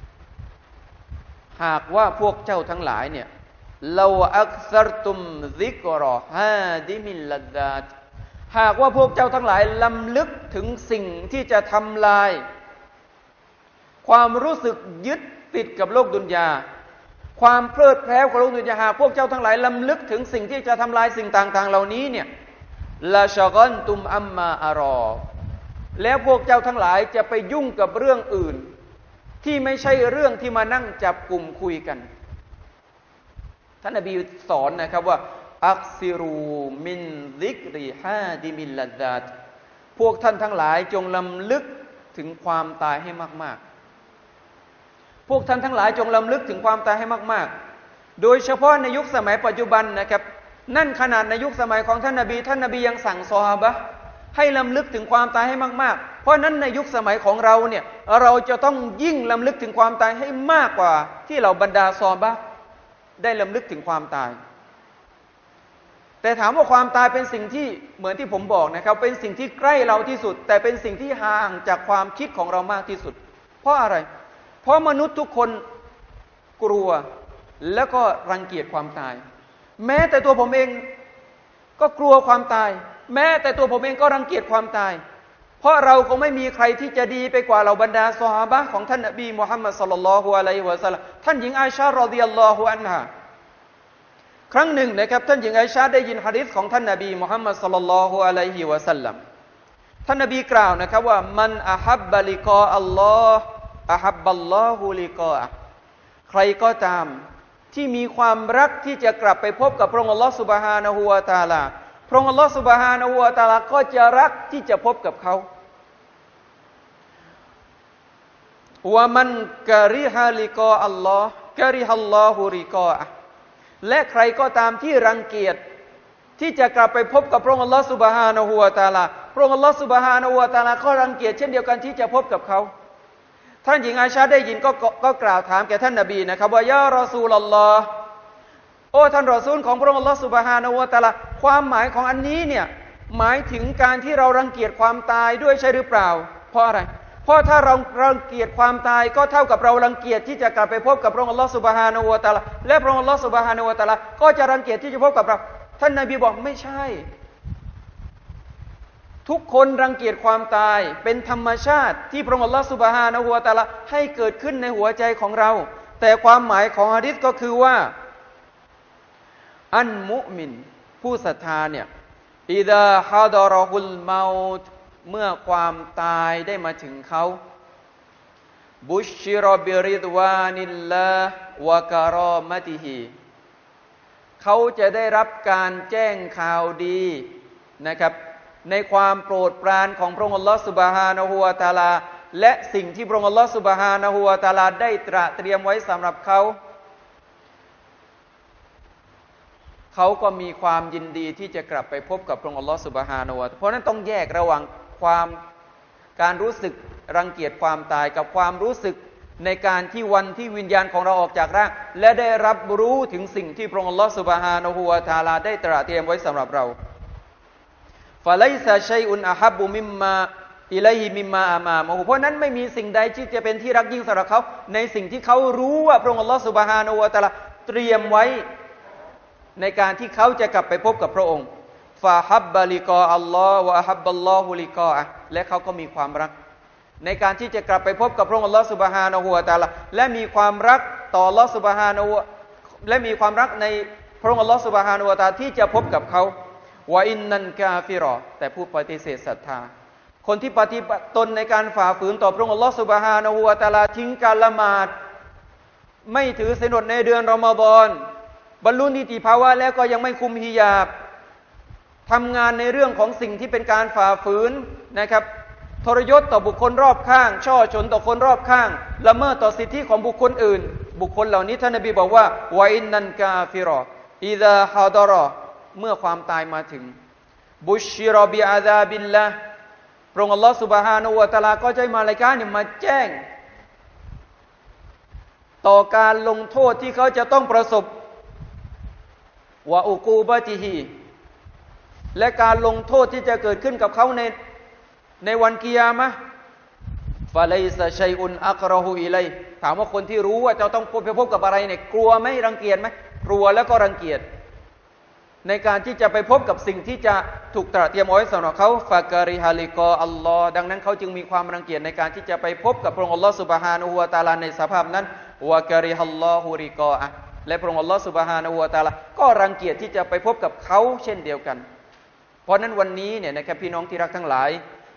หากว่าพวกเจ้าทั้งหลายเนี่ยลาอักซัรตุมซิกรอฮาดิมิลลัดดาตหากว่าพวกเจ้าทั้งหลายลำลึกถึงสิ่งที่จะทำลายความรู้สึกยึดติดกับโลกดุนยาความเพลิดเพลินกับโลกดุนยาหากพวกเจ้าทั้งหลายลำลึกถึงสิ่งที่จะทำลายสิ่งต่างๆเหล่านี้เนี่ยละชะกอนตุมอัมมาอารอแล้วพวกเจ้าทั้งหลายจะไปยุ่งกับเรื่องอื่นที่ไม่ใช่เรื่องที่มานั่งจับกลุ่มคุยกันท่านนบีสอนนะครับว่าอักซิรูมินซิกริฮาดิมิลลัดดาตพวกท่านทั้งหลายจงลำลึกถึงความตายให้มากๆพวกท่านทั้งหลายจงลำลึกถึงความตายให้มากๆโดยเฉพาะในยุคสมัยปัจจุบันนะครับนั่นขนาดในยุคสมัยของท่านนบีท่านนบียังสั่งซอฮาบะห์ให้ลำลึกถึงความตายให้มากๆเพราะนั้นในยุคสมัยของเราเนี่ยเราจะต้องยิ่งลำลึกถึงความตายให้มากกว่าที่เราบรรดาซอฮาบะห์ได้ลำลึกถึงความตายแต่ถามว่าความตายเป็นสิ่งที่เหมือนที่ผมบอกนะครับเป็นสิ่งที่ใกล้เราที่สุดแต่เป็นสิ่งที่ห่างจากความคิดของเรามากที่สุดเพราะอะไรเพราะมนุษย์ทุกคนกลัวแล้วก็รังเกียจความตายแม้แต่ตัวผมเองก็กลัวความตายแม้แต่ตัวผมเองก็รังเกียจความตายเพราะเราคงไม่มีใครที่จะดีไปกว่าเราบรรดาซอฮาบะห์ของท่านนบีมุฮัมมัดศ็อลลัลลอฮุอะลัยฮิวะซัลลัมท่านหญิงอาอิชะห์รอฎิยัลลอฮุอันฮาครั้งหนึ่งนะครับท่านหญิงอาอิชะห์ได้ยินหะดีษของท่านนบีมุฮัมมัดศ็อลลัลลอฮุอะลัยฮิวะซัลลัมท่านนบีกล่าวนะครับว่ามันอะฮับบะลิกออัลลอฮ์อะฮับบัลลอฮุลิกออะห์ใครก็ตามที่มีความรักที่จะกลับไปพบกับพระองค์อัลลอฮ์ซุบฮานะฮูวะตะอาลาพระองค์อัลลอฮ์ซุบฮานะฮูวะตะอาลาก็จะรักที่จะพบกับเขาวะมันกะริฮะลิกออัลลอฮ์กะริฮัลลอฮุริกออะห์และใครก็ตามที่รังเกียจที่จะกลับไปพบกับพระองค์อัลลอฮ์ซุบฮานะฮูวะตะอาลาพระองค์อัลลอฮ์ซุบฮานะฮูวะตะอาลาก็รังเกียจเช่นเดียวกันที่จะพบกับเขาท่านหญิงอาอิชะห์ได้ยินก็ก็กล่าวถามแก่ท่านนบีนะครับว่ายารอซูลุลลอฮ์โอ้ท่านรอซูลของพระองค์อัลลอฮ์ซุบฮานะฮูวะตะอาลาความหมายของอันนี้เนี่ยหมายถึงการที่เรารังเกียจความตายด้วยใช่หรือเปล่าเพราะอะไรเพราะถ้าเรารังเกียจความตายก็เท่ากับเรารังเกียจที่จะกลับไปพบกับพระองค์อัลลอฮ์ซุบฮานะฮูวะตะอาลาและพระองค์อัลลอฮ์ซุบฮานะฮูวะตะอาลาก็จะรังเกียจที่จะพบกับเราท่านนบีบอกไม่ใช่ทุกคนรังเกียจความตายเป็นธรรมชาติที่พระองค์อัลลอฮฺซุบฮานะฮูวะตะอาลาให้เกิดขึ้นในหัวใจของเราแต่ความหมายของหะดีษก็คือว่าอันมุมินผู้ศรัทธาเนี่ยอิดะฮะดะรอฮุลเมาต์เมื่อความตายได้มาถึงเขาบุชชิรบิริดวานิลลาฮ์วะกะรอมะติฮิเขาจะได้รับการแจ้งข่าวดีนะครับในความโปรดปรานของพระองค์อัลลอฮฺซุบฮานะฮูวะตะอาลาและสิ่งที่พระองค์อัลลอฮฺซุบฮานะฮูวะตะอาลาได้ตระเตรียมไว้สำหรับเขาเขาก็มีความยินดีที่จะกลับไปพบกับพระองค์อัลลอฮฺซุบฮานะฮูวะตะอาลาเพราะนั้นต้องแยกระหว่างความการรู้สึกรังเกียจความตายกับความรู้สึกในการที่วันที่วิญญาณของเราออกจากร่างและได้รับรู้ถึงสิ่งที่พระองค์อัลลอฮฺซุบฮานะฮูวะตะอาลาได้ตระเตรียมไว้สำหรับเราฟะไลซะชัยอุนอะฮับบุมิมมาอิลัยฮิมิมมาอามามะฮูเพราะนั้นไม่มีสิ่งใดที่จะเป็นที่รักยิ่งสำหรับเขาในสิ่งที่เขารู้ว่าพระองค์อัลลอฮฺซุบฮานะฮูวะตะอาลาเตรียมไว้ในการที่เขาจะกลับไปพบกับพระองค์ฟะฮับบะลิกออัลลอฮฺวะอะฮับบอัลลอฮุลิกออะห์และเขาก็มีความรักในการที่จะกลับไปพบกับพระองค์อัลลอฮฺซุบฮานะฮูวะตะอาลาและมีความรักต่ออัลลอฮฺซุบฮานะฮูวะและมีความรักในพระองค์อัลลอฮฺซุบฮานะฮูวะตะอาลาที่จะพบกับเขาวะอินนันกาฟิรอแต่ผู้ปฏิเสธศรัทธาคนที่ปฏิบัติตนในการฝ่าฝืนต่อพระองค์อัลลอฮฺซุบฮานะฮูวะตะอาลาทิ้งการละหมาดไม่ถือศีลอดในเดือนรอมฎอนบรรลุนิติภาวะแล้วก็ยังไม่คุมฮิญาบทำงานในเรื่องของสิ่งที่เป็นการฝ่าฝืนนะครับทรยศต่อบุคคลรอบข้างช่อฉนต่อคนรอบข้างละเมิดต่อสิทธิของบุคคลอื่นบุคคลเหล่านี้ท่านนบีบอกว่าวะอินนันกาฟิรออิซาฮาดะรอเมื่อความตายมาถึงบุชชิรบิอาซาบิลละพระองค์อัลลอฮฺซุบฮานะฮูวะตะอาลาก็จะให้มาลาอิกะฮ์เนี่ยมาแจ้งต่อการลงโทษที่เขาจะต้องประสบวะอุกูบะติฮิและการลงโทษที่จะเกิดขึ้นกับเขาในในวันกิยามะห์ฟะไลซะชัยอุนอักเราะฮูอิลัยถามว่าคนที่รู้ว่าจะต้องพบไปพบกับอะไรเนี่ยกลัวไหมรังเกียจไหมกลัวแล้วก็รังเกียจในการที่จะไปพบกับสิ่งที่จะถูกตระเตรียมเอาไว้สำหรับเขาฟะกะริฮะลิกออัลลอฮ์ดังนั้นเขาจึงมีความรังเกียจในการที่จะไปพบกับพระองค์อัลลอฮ์ซุบฮานะฮูวะตะอาลาในสภาพนั้นวะกะริฮัลลอฮุริกออะห์และพระองค์อัลลอฮ์ซุบฮานะฮูวะตะอาลาก็รังเกียจที่จะไปพบกับเขาเช่นเดียวกันเพราะนั้นวันนี้เนี่ยนะครับพี่น้องที่รักทั้งหลาย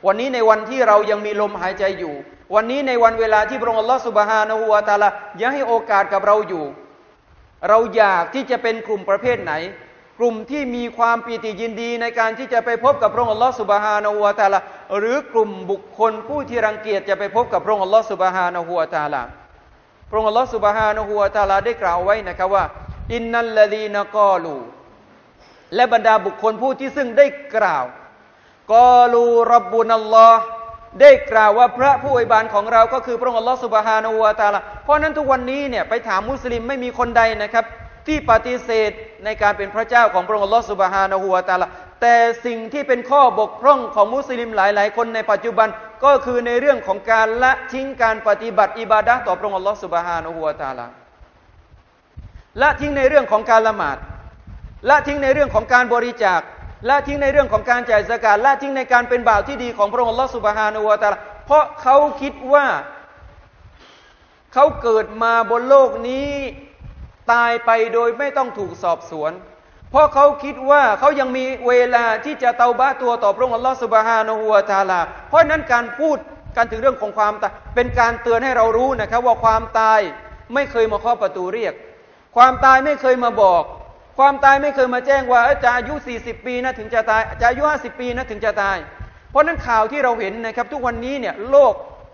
วันนี้ในวันที่เรายังมีลมหายใจอยู่วันนี้ในวันเวลาที่พระองค์อัลลอฮฺซุบฮานะฮูวะตะอาลายังให้โอกาสกับเราอยู่เราอยากที่จะเป็นกลุ่มประเภทไหนกลุ่มที่มีความปีติยินดีในการที่จะไปพบกับพระองค์อัลลอฮฺซุบฮานะฮูวะตะอาลาหรือกลุ่มบุคคลผู้ที่รังเกียจจะไปพบกับพระองค์อัลลอฮฺซุบฮานะฮูวะตะอาลาพระองค์อัลลอฮฺซุบฮานะฮูวะตะอาลาได้กล่าวไว้นะครับว่าอินนัลลดีนะกอลูและบรรดาบุคคลผู้ที่ซึ่งได้กล่าวกอลูร็อบบุนัลลอฮ์ได้กล่าวว่าพระผู้อวยบานของเราก็คือพระองค์อัลลอฮฺซุบฮานะฮูวะตะอาลาเพราะนั้นทุกวันนี้เนี่ยไปถามมุสลิมไม่มีคนใดนะครับที่ปฏิเสธในการเป็นพระเจ้าของพระองค์อัลลอฮฺซุบฮานะฮูวะตะอาลาแต่สิ่งที่เป็นข้อบกพร่องของมุสลิมหลายๆคนในปัจจุบันก็คือในเรื่องของการละทิ้งการปฏิบัติอิบาดะห์ต่อพระองค์อัลลอฮฺซุบฮานะฮูวะตะอาลาละทิ้งในเรื่องของการละหมาดละทิ้งในเรื่องของการบริจาคละทิ้งในเรื่องของการจ่ายซะกาตละทิ้งในการเป็นบ่าวที่ดีของพระองค์อัลลอฮฺซุบฮานะฮูวะตะอาลาเพราะเขาคิดว่าเขาเกิดมาบนโลกนี้ตายไปโดยไม่ต้องถูกสอบสวนเพราะเขาคิดว่าเขายังมีเวลาที่จะเตาบะตัวต่อพระองค์อัลลอฮฺซุบฮานะฮูวะตะอาลาเพราะนั้นการพูดกันถึงเรื่องของความตายเป็นการเตือนให้เรารู้นะครับว่าความตายไม่เคยมาเคาะประตูเรียกความตายไม่เคยมาบอกความตายไม่เคยมาแจ้งว่าจะอายุสี่สิบปีนะถึงจะตายจะอายุห้าสิบปีนะถึงจะตายเพราะนั้นข่าวที่เราเห็นนะครับทุกวันนี้เนี่ยโลก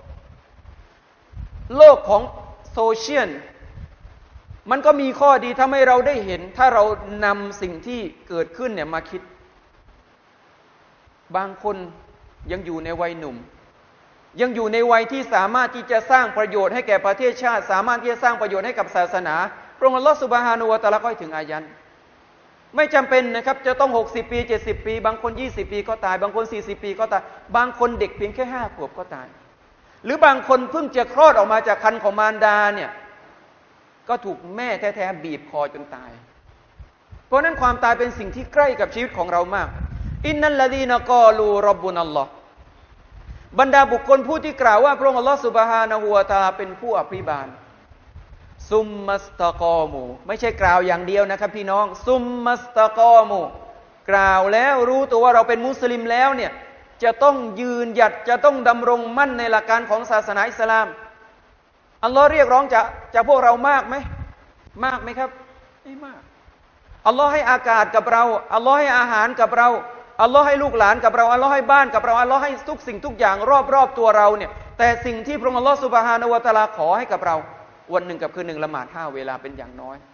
โลกของโซเชียลมันก็มีข้อดีทำให้เราได้เห็นถ้าเรานำสิ่งที่เกิดขึ้นเนี่ยมาคิดบางคนยังอยู่ในวัยหนุ่มยังอยู่ในวัยที่สามารถที่จะสร้างประโยชน์ให้แก่ประเทศชาติสามารถที่จะสร้างประโยชน์ให้กับศาสนาพระองค์อัลลอฮฺซุบฮานะฮูวะตะอาลาก็ให้ถึงอายันไม่จำเป็นนะครับจะต้องหกสิบปีเจ็ดสิบปีบางคนยี่สิบปีก็ตายบางคนสี่สิบปีก็ตายบางคนเด็กเพียงแค่ห้าขวบก็ตายหรือบางคนเพิ่งจะคลอดออกมาจากครรภ์ของมารดาเนี่ยก็ถูกแม่แท้ๆบีบคอจนตายเพราะนั้นความตายเป็นสิ่งที่ใกล้กับชีวิตของเรามากอินนัลลดีนะกอลูร็อบบุนัลลอฮ์บรรดาบุคคลผู้ที่กล่าวว่าพระองค์อัลลอฮฺซุบฮานะฮูวะตะอาลาเป็นผู้อภิบาลซุมมัสตะกอมูไม่ใช่กล่าวอย่างเดียวนะครับพี่น้องซุมมัสตะกอมูกล่าวแล้วรู้ตัวว่าเราเป็นมุสลิมแล้วเนี่ยจะต้องยืนหยัดจะต้องดำรงมั่นในหลักการของศาสนาอิสลามอัลลอฮ์เรียกร้องจากจากพวกเรามากไหมมากไหมครับไม่มากอัลลอฮ์ให้อากาศกับเราอัลลอฮ์ให้อาหารกับเราอัลลอฮ์ให้ลูกหลานกับเราอัลลอฮ์ให้บ้านกับเราอัลลอฮ์ให้ทุกสิ่งทุกอย่างรอบๆตัวเราเนี่ยแต่สิ่งที่พระองค์อัลลอฮ์ซุบฮานะฮูวะตะอาลาขอให้กับเราวันหนึ่งกับคืนหนึ่งละหมาดห้าเวลาเป็นอย่างน้อย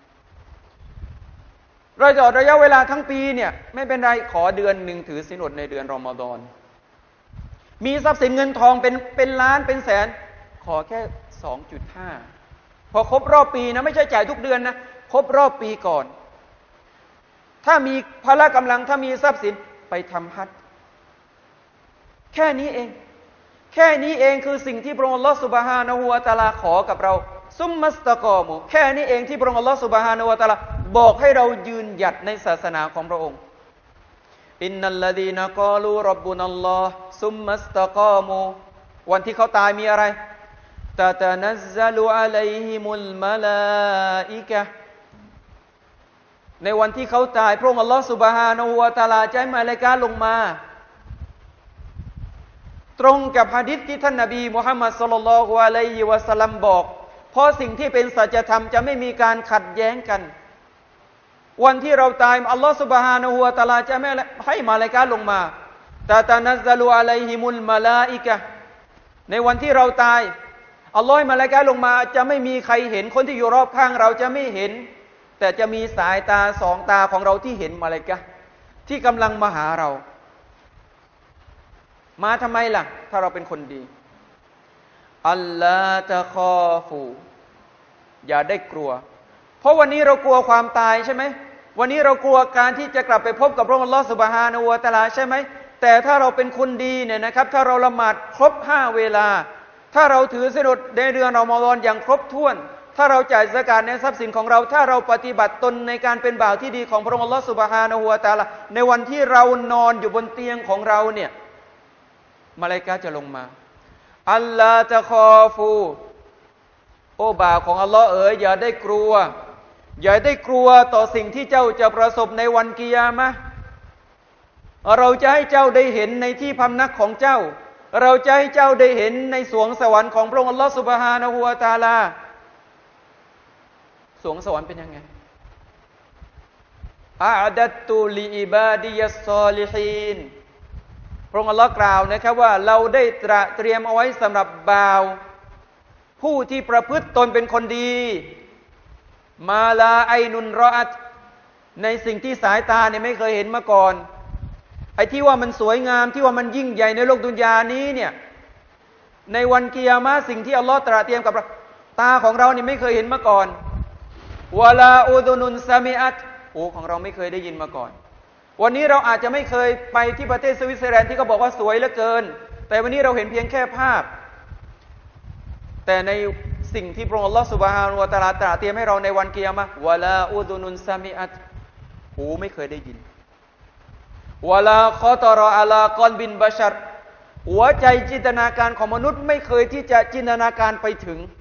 เราจะระยะเวลาทั้งปีเนี่ยไม่เป็นไรขอเดือนหนึ่งถือศีลอดในเดือนรอมฎอนมีทรัพย์สินเงินทองเป็นเป็นล้านเป็นแสนขอแค่ สองจุดห้า พอครบรอบปีนะไม่ใช่จ่ายทุกเดือนนะครบรอบปีก่อนถ้ามีพละกำลังถ้ามีทรัพย์สินไปทำฮัจญ์แค่นี้เองแค่นี้เองคือสิ่งที่พระองค์อัลลอฮฺซุบฮานะฮูวะตะอาลาขอกับเราซุมมัสตะกอมูแค่นี้เองที่พระองค์อัลลอฮฺซุบฮานะฮูวะตะอาลาบอกให้เรายืนหยัดในศาสนาของพระองค์อินนัลลดีนะกอลูร็อบบุนัลลอฮ์ซุมมัสตะกอมูวันที่เขาตายมีอะไรตะตะนัซซะลุอะลัยฮิมุลมะลาอิกะห์ในวันที่เขาตายพระองค์อัลลอฮฺซุบฮานะฮูวะตะอาลาจะให้มลาอิกะฮ์ลงมาตรงกับหะดีษที่ท่านนบีมุฮัมมัดศ็อลลัลลอฮุอะลัยฮิวะซัลลัมบอกเพราะสิ่งที่เป็นสัจธรรมจะไม่มีการขัดแย้งกันวันที่เราตายอัลลอฮฺซุบฮานะฮูวะตะอาลาจะไม่ให้มลาอิกะฮ์ลงมาตะตะนัซซะลุอะลัยฮิมุลมะลาอิกะฮ์ในวันที่เราตายอัลลอฮฺให้มลาอิกะฮ์ลงมาจะไม่มีใครเห็นคนที่อยู่รอบข้างเราจะไม่เห็นแต่จะมีสายตาสองตาของเราที่เห็นมลาอิกะฮ์ที่กำลังมาหาเรามาทำไมล่ะถ้าเราเป็นคนดีอัลลาตะคอฟูอย่าได้กลัวเพราะวันนี้เรากลัวความตายใช่ไหมวันนี้เรากลัวการที่จะกลับไปพบกับพระองค์อัลลอฮฺซุบฮานะฮูวะตะอาลาใช่ไหมแต่ถ้าเราเป็นคนดีเนี่ยนะครับถ้าเราละหมาดครบห้าเวลาถ้าเราถือศีลอดในเดือนรอมฎอนอย่างครบถ้วนถ้าเราจ่ายซะกาตในทรัพย์สินของเราถ้าเราปฏิบัติตนในการเป็นบ่าวที่ดีของพระองค์อัลลอฮฺซุบฮานะฮูวะตะอาลาในวันที่เรานอนอยู่บนเตียงของเราเนี่ยมลาอิกะฮ์จะลงมาอัลลาตะคอฟูโอ้บ่าวของอัลลอฮ์เอ๋ยอย่าได้กลัวอย่าได้กลัวต่อสิ่งที่เจ้าจะประสบในวันกิยามะห์เราจะให้เจ้าได้เห็นในที่พำนักของเจ้าเราจะให้เจ้าได้เห็นในสวงสวรรค์ของพระองค์อัลลอฮฺซุบฮานะฮูวะตะอาลาสวงสวรรค์เป็นยังไงอาดัตตุลิอิบาดิยัสซอลิฮีนพระองค์อัลลอฮ์กล่าวนะครับว่าเราได้ตระเตรียมเอาไว้สำหรับบ่าวผู้ที่ประพฤติตนเป็นคนดีมาลาไอนุนรออัตในสิ่งที่สายตาเนี่ยไม่เคยเห็นมาก่อนไอ้ที่ว่ามันสวยงามที่ว่ามันยิ่งใหญ่ในโลกดุนยานี้เนี่ยในวันกิยามะห์สิ่งที่อัลลอฮ์ตระเตรียมกับตาของเรานี่ไม่เคยเห็นมาก่อนวะลาอูดุนุนซามิอัตหูของเราไม่เคยได้ยินมาก่อนวันนี้เราอาจจะไม่เคยไปที่ประเทศสวิตเซอร์แลนด์ที่เขาบอกว่าสวยเหลือเกินแต่วันนี้เราเห็นเพียงแค่ภาพแต่ในสิ่งที่พระองค์อัลลอฮฺซุบฮานะฮูวะตะอาลาตรัสเตรียมให้เราในวันกิยามะห์วะลาอูดุนุนซามิอัตหูไม่เคยได้ยินวะลาคอตรออะลากอนบินบะชัรหัวใจจินตนาการของมนุษย์ไม่เคยที่จะจินตนาการไปถึง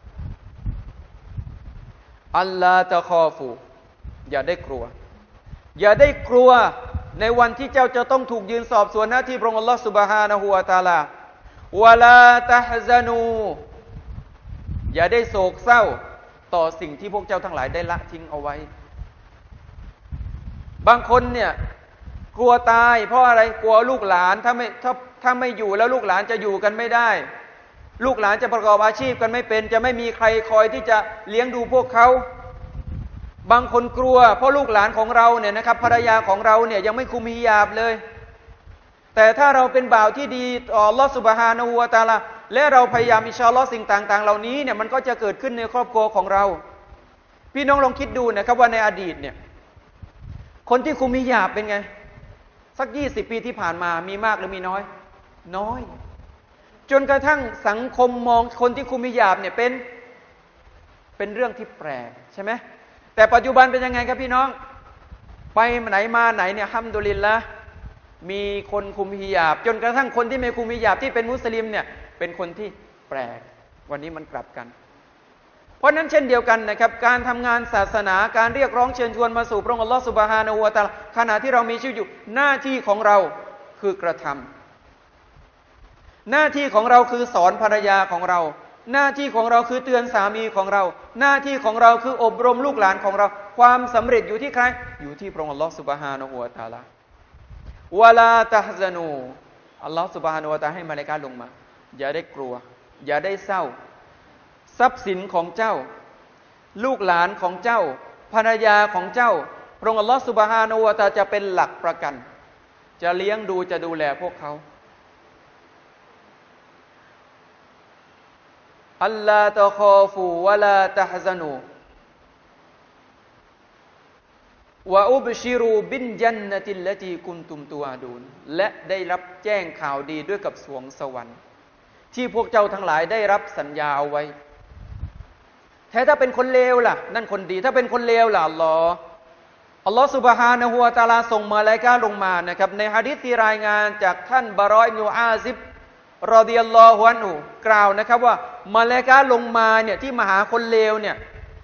อัลลาตะคอฟูอย่าได้กลัวอย่าได้กลัวในวันที่เจ้าจะต้องถูกยืนสอบสวนหน้าที่พระองค์อัลลอฮฺซุบฮานะฮูวะตะอาลาวะลาตะฮซานูอย่าได้โศกเศร้าต่อสิ่งที่พวกเจ้าทั้งหลายได้ละทิ้งเอาไว้บางคนเนี่ยกลัวตายเพราะอะไรกลัวลูกหลานถ้าไม่ถ้าถ้าไม่อยู่แล้วลูกหลานจะอยู่กันไม่ได้ลูกหลานจะประกอบอาชีพกันไม่เป็นจะไม่มีใครคอยที่จะเลี้ยงดูพวกเขาบางคนกลัวเพราะลูกหลานของเราเนี่ยนะครับภรรยาของเราเนี่ยยังไม่คุมฮิญาบเลยแต่ถ้าเราเป็นบ่าวที่ดีต่ออัลลอฮฺซุบฮานะฮูวะตะอาลาและเราพยายามอินชาอัลลอฮ์สิ่งต่างๆเหล่านี้เนี่ยมันก็จะเกิดขึ้นในครอบครัวของเราพี่น้องลองคิดดูนะครับว่าในอดีตเนี่ยคนที่คุมฮิญาบเป็นไงสักยี่สิบปีที่ผ่านมามีมากหรือมีน้อยน้อยจนกระทั่งสังคมมองคนที่คุมฮิญาบเนี่ยเป็นเป็นเรื่องที่แปลกใช่ไหมแต่ปัจจุบันเป็นยังไงครับพี่น้องไปไหนมาไหนเนี่ยฮัมดุลิลละห์มีคนคุมฮิญาบจนกระทั่งคนที่ไม่คุมฮิญาบที่เป็นมุสลิมเนี่ยเป็นคนที่แปลกวันนี้มันกลับกันเพราะนั้นเช่นเดียวกันนะครับการทำงานศาสนาการเรียกร้องเชิญชวนมาสู่พระองค์อัลลอฮฺซุบฮานะฮูวะตะอาลาขณะที่เรามีชีวิตอยู่หน้าที่ของเราคือกระทำหน้าที่ของเราคือสอนภรรยาของเราหน้าที่ของเราคือเตือนสามีของเราหน้าที่ของเราคืออบรมลูกหลานของเราความสำเร็จอยู่ที่ใครอยู่ที่พระองค์อัลลอฮฺซุบฮานะฮูวะตะอาลาวะลาตะฮซานูอัลลอฮฺซุบฮานะฮูวะตะอาลาให้มลาอิกะฮ์ลงมาอย่าได้กลัวอย่าได้เศร้าทรัพย์สินของเจ้าลูกหลานของเจ้าภรรยาของเจ้าพระองค์อัลลอฮฺซุบฮานะฮูวะตะอาลาจะเป็นหลักประกันจะเลี้ยงดูจะดูแลพวกเขาอัลลาตะคอฟูวะลาตะฮซานูวะอุบชิรูบินญันนะติลลตีกุนตุมตุอาดูนและได้รับแจ้งข่าวดีด้วยกับสวงสวรรค์ที่พวกเจ้าทั้งหลายได้รับสัญญาเอาไว้แท้ถ้าเป็นคนเลวล่ะนั่นคนดีถ้าเป็นคนเลวล่ะอัลลอฮ์อัลลอฮ์ซุบฮานะฮูวะตะอาลาส่งมาลาอิกะฮ์ลงมานะครับในหะดีษที่รายงานจากท่านบารออิบนุอาซิบรอฎิยัลลอฮุอันฮุกล่าวนะครับว่ามาลาอิกะฮ์ลงมาเนี่ยที่มาหาคนเลวเนี่ย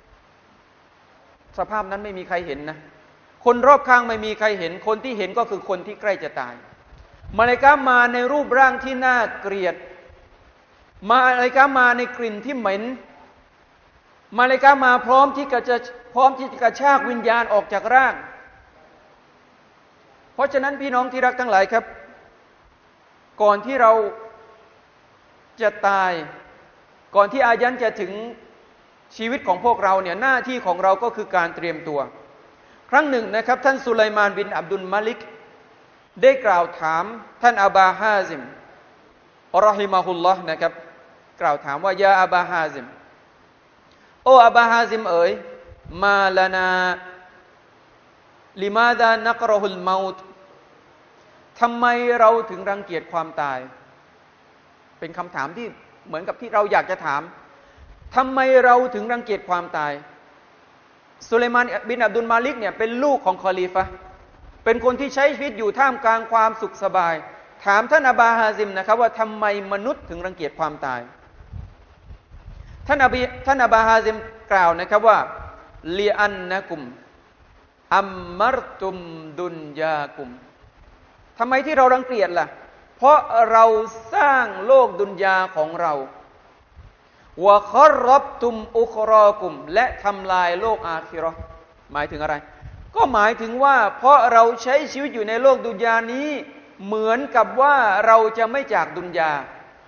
สภาพนั้นไม่มีใครเห็นนะคนรอบข้างไม่มีใครเห็นคนที่เห็นก็คือคนที่ใกล้จะตายมาลาอิกะฮ์มาในรูปร่างที่น่าเกลียดมาลาอิกะฮ์มาในกลิ่นที่เหม็นมาลาอิกะฮ์มาพร้อมที่จะพร้อมที่จะกระชากวิญญาณออกจากร่างเพราะฉะนั้นพี่น้องที่รักทั้งหลายครับก่อนที่เราจะตายก่อนที่อายันจะถึงชีวิตของพวกเราเนี่ยหน้าที่ของเราก็คือการเตรียมตัวครั้งหนึ่งนะครับท่านสุไลมานบินอับดุลมาลิกได้กล่าวถามท่านอบาฮาซิมรอฮิมะฮุลลอฮ์นะครับกล่าวถามว่ายาอบาฮาซิมโอ้อบาฮาซิมเอ๋ยมาลานาลิมาดานักรอฮุลเมาต์ทำไมเราถึงรังเกียจความตายเป็นคำถามที่เหมือนกับที่เราอยากจะถามทำไมเราถึงรังเกียจความตายสุไลมานบินอับดุลมาลิกเนี่ยเป็นลูกของคอลีฟะห์เป็นคนที่ใช้ชีวิตอยู่ท่ามกลางความสุขสบายถามท่านอบาฮาซิมนะครับว่าทำไมมนุษย์ถึงรังเกียจความตายท่านอบีท่านอบาฮาซิมกล่าวนะครับว่าลีอันนะกุมอัมมัรตุมดุนยากุมทำไมที่เรารังเกียจล่ะเพเพราะเราสร้างโลกดุนยาของเราวะคอรับตุมอุครอกุมและทำลายโลกอาคิเราะห์หมายถึงอะไรก็หมายถึงว่าเพราะเราใช้ชีวิตอยู่ในโลกดุนยานี้เหมือนกับว่าเราจะไม่จากดุนยา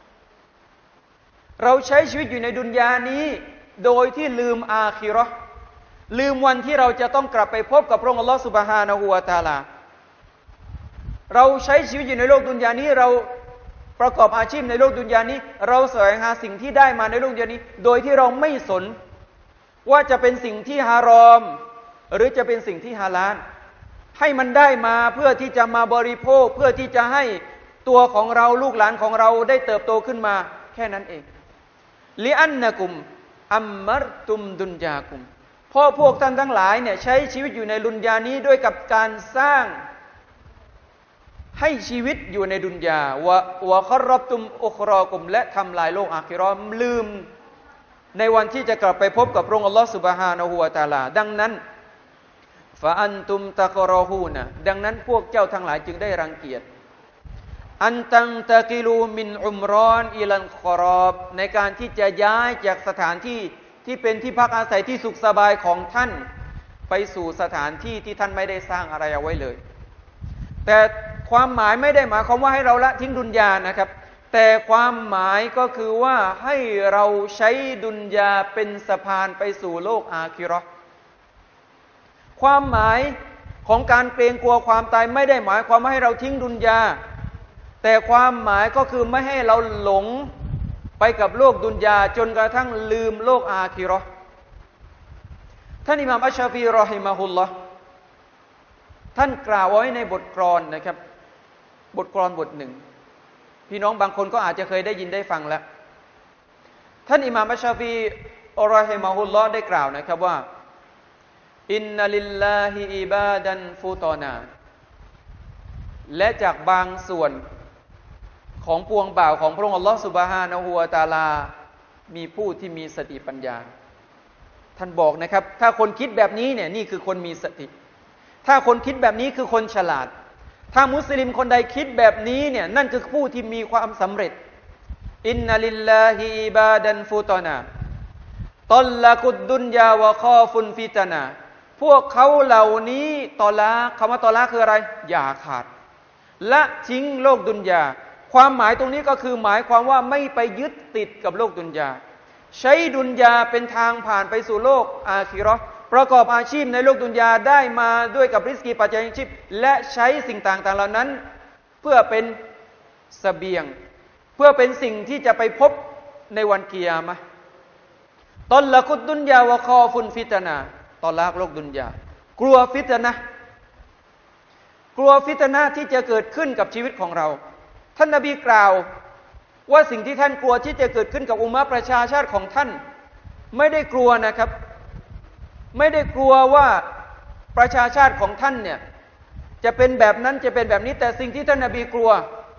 เราใช้ชีวิตอยู่ในดุนยานี้โดยที่ลืมอาคิเราะห์ลืมวันที่เราจะต้องกลับไปพบกับพระองค์อัลลอฮฺซุบฮานะฮูวะตะอาลาเราใช้ชีวิตอยู่ในโลกดุนยานี้เราประกอบอาชีพในโลกดุนยานี้เราแสวงหาสิ่งที่ได้มาในโลกดุนยานี้โดยที่เราไม่สนว่าจะเป็นสิ่งที่ฮารอมหรือจะเป็นสิ่งที่ฮาลาลให้มันได้มาเพื่อที่จะมาบริโภคเพื่อที่จะให้ตัวของเราลูกหลานของเราได้เติบโตขึ้นมาแค่นั้นเองลิอันนะกุมอัมมัรตุมดุนยากุมเพราะพวกท่านทั้งหลายเนี่ยใช้ชีวิตอยู่ในดุนยานี้ด้วยกับการสร้างให้ชีวิตอยู่ในดุนยาวะวะคอรับตุมอุครอกุมและทำลายโลกอาคิเราะห์ลืมในวันที่จะกลับไปพบกับพระองค์อัลลอฮฺซุบฮานะฮูวะตะอาลาดังนั้นฟะอันตุมตะกรอฮูนะดังนั้นพวกเจ้าทั้งหลายจึงได้รังเกียจอันตังตะกิลูมินอุมรอนอิลันคอรอบในการที่จะย้ายจากสถานที่ที่เป็นที่พักอาศัยที่สุขสบายของท่านไปสู่สถานที่ที่ท่านไม่ได้สร้างอะไรเอาไว้เลยแต่ความหมายไม่ได้หมายความว่าให้เราละทิ้งดุนยานะครับแต่ความหมายก็คือว่าให้เราใช้ดุนยาเป็นสะพานไปสู่โลกอาคิเราะห์ความหมายของการเกรงกลัวความตายไม่ได้หมายความว่าให้เราทิ้งดุนยาแต่ความหมายก็คือไม่ให้เราหลงไปกับโลกดุนยาจนกระทั่งลืมโลกอาคิเราะห์ท่านอิหม่ามอัชชาฟีรอฮิมะฮุลลอฮ์ท่านกล่าวไว้ในบทกลอนนะครับบทกลอนบทหนึ่งพี่น้องบางคนก็อาจจะเคยได้ยินได้ฟังแล้วท่านอิหม่ามอัชชาฟีรอฮิมะฮุลลอฮ์ได้กล่าวนะครับว่าอินนัลิลลาฮิอิบาดันฟูตอนาและจากบางส่วนของปวงบ่าวของพระองค์อัลลอฮฺซุบฮานะฮูวะตะอาลามีผู้ที่มีสติปัญญาท่านบอกนะครับถ้าคนคิดแบบนี้เนี่ยนี่คือคนมีสติถ้าคนคิดแบบนี้คือคนฉลาดถ้ามุสลิมคนใดคิดแบบนี้เนี่ยนั่นคือผู้ที่มีความสำเร็จอินนัลิลลาฮิอิบาดันฟูตอนาตอลละกุดดุนยาวะคอฟุนฟิตนาพวกเขาเหล่านี้ตอละคำว่าตอละคืออะไรอย่าขาดละทิ้งโลกดุนยาความหมายตรงนี้ก็คือหมายความว่าไม่ไปยึดติดกับโลกดุนยาใช้ดุนยาเป็นทางผ่านไปสู่โลกอาคิเราะห์ประกอบอาชีพในโลกดุนยาได้มาด้วยกับริสกีปัจจัยชีพและใช้สิ่งต่างๆเหล่านั้นเพื่อเป็นเสบียงเพื่อเป็นสิ่งที่จะไปพบในวันกิยามะห์ตอนละกุดดุนยาวะคอฟุนฟิตนาตอนละโลกดุนยากลัวฟิตนะห์กลัวฟิตนะห์ที่จะเกิดขึ้นกับชีวิตของเราท่านนบีกล่าวว่าสิ่งที่ท่านกลัวที่จะเกิดขึ้นกับอุมมะห์ประชาชาติของท่านไม่ได้กลัวนะครับไม่ได้กลัวว่าประชาชาติของท่านเนี่ยจะเป็นแบบนั้นจะเป็นแบบนี้แต่สิ่งที่ท่านนบีกลัว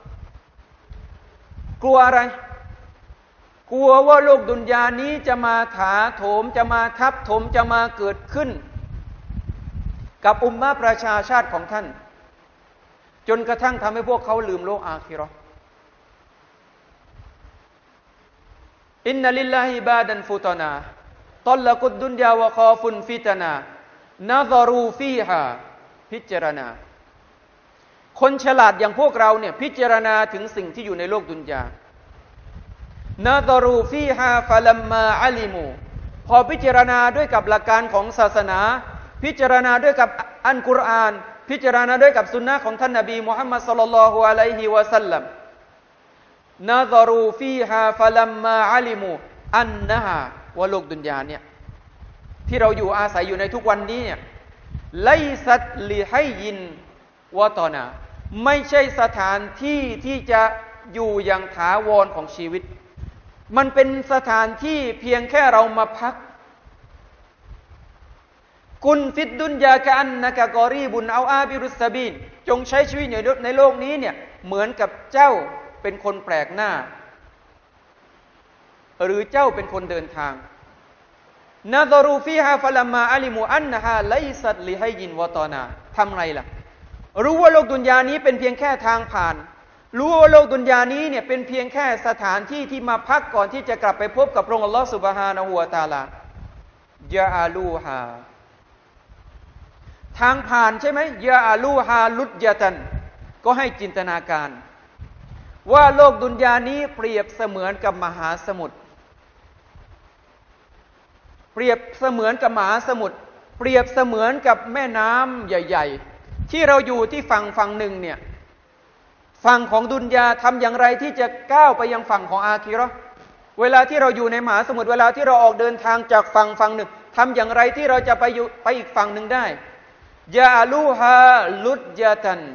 กลัวอะไรกลัวว่าโลกดุนยานี้จะมาถาโถมจะมาทับถมจะมาเกิดขึ้นกับอุมมะห์ประชาชาติของท่านจนกระทั่งทำให้พวกเขาลืมโลกอาคิเราะห์อินนัลิลลาฮิบาดันฟูตนาตอลละกุดดุนยาวะคอฟุนฟิตนานะซารูฟีฮาพิจารณาคนฉลาดอย่างพวกเราเนี่ยพิจารณาถึงสิ่งที่อยู่ในโลกดุนยานะซารูฟีฮาฟะลัมมาอะลิมูพอพิจารณาด้วยกับหลักการของศาสนาพิจารณาด้วยกับอัลกุรอานพิจารณาด้วยกับสุนนะของท่านนบีมุฮัมมัดศ็อลลัลลอฮุอะลัยฮิวะซัลลัมนะซารูฟีฮาฟะลัมมาอะลิมูอันนะฮาว่าโลกดุนยาเนี่ยที่เราอยู่อาศัยอยู่ในทุกวันนี้เนี่ยไลซัตลิให้ยินวะตอนาไม่ใช่สถานที่ที่จะอยู่อย่างถาวรของชีวิตมันเป็นสถานที่เพียงแค่เรามาพักกุนฟิดดุนยากะอันนะกะกอรีบุนเอาอาบิรุสซาบีนจงใช้ชีวิตในโลกนี้เนี่ยเหมือนกับเจ้าเป็นคนแปลกหน้าหรือเจ้าเป็นคนเดินทางนะซารูฟีฮาฟะลัมมาอะลิมูอันนะฮาไลซัตลิให้ยินวะตอนาทำไรล่ะรู้ว่าโลกดุนยานี้เป็นเพียงแค่ทางผ่านรู้ว่าโลกดุนยานี้เนี่ยเป็นเพียงแค่สถานที่ที่มาพักก่อนที่จะกลับไปพบกับพระองค์อัลลอฮฺซุบฮานะฮูวะตะอาลายะอาลูฮาทางผ่านใช่ไหมยะอาลูฮาลุดยะตันก็ให้จินตนาการว่าโลกดุนยานี้เปรียบเสมือนกับมหาสมุทรเปรียบเสมือนกับมหาสมุทรเปรียบเสมือนกับแม่น้ำใหญ่ๆที่เราอยู่ที่ฝั่งฝั่งหนึ่งเนี่ยฝั่งของดุนยาทำอย่างไรที่จะก้าวไปยังฝั่งของอาคีเราะห์เวลาที่เราอยู่ในมหาสมุทรเวลาที่เราออกเดินทางจากฝั่งฝั่งหนึ่งทำอย่างไรที่เราจะไปอยู่ไปอีกฝั่งหนึ่งได้ยาลูฮาลุดยาตัน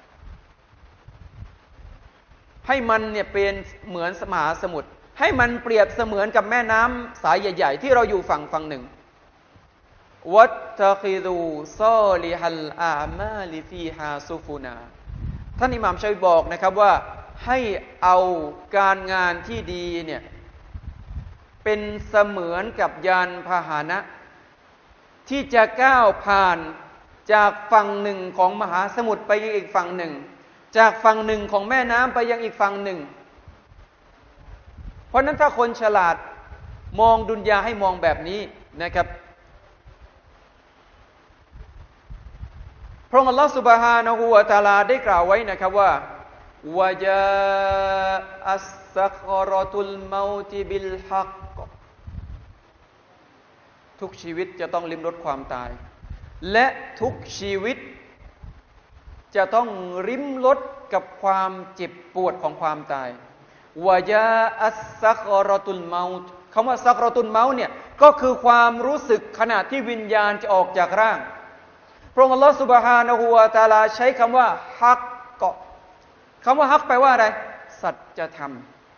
ให้มันเนี่ยเป็นเหมือนมหาสมุทรให้มันเปรียบเสมือนกับแม่น้ำสายใหญ่ๆที่เราอยู่ฝั่งฝั่งหนึ่งวัตตะคิดูซอลิฮัลอามาลิฟีฮาซุฟุนาท่านอิหม่ามชัยบอกนะครับว่าให้เอาการงานที่ดีเนี่ยเป็นเสมือนกับยานพาหนะที่จะก้าวผ่านจากฝั่งหนึ่งของมหาสมุทรไปยังอีกฝั่งหนึ่งจากฝั่งหนึ่งของแม่น้ำไปยังอีกฝั่งหนึ่งเพราะนั้นถ้าคนฉลาดมองดุนยาให้มองแบบนี้นะครับพระองค์อัลลอฮฺซุบฮานะฮูวะตะอาลาได้กล่าวไว้นะครับว่าวะจาอัสซักรอตุลเมาติบิลฮักทุกชีวิตจะต้องลิ้มรสความตายและทุกชีวิตจะต้องริมรสกับความเจ็บปวดของความตายวะยาอัสซักรอตุลเมาต์คำว่าซักรอตุลเมาต์เนี่ยก็คือความรู้สึกขณะที่วิญญาณจะออกจากร่างพระองค์อัลลอฮฺซุบฮานะฮูวะตะอาลาใช้คำว่าฮักก็คำว่าฮักแปลว่าอะไรสัจธรรม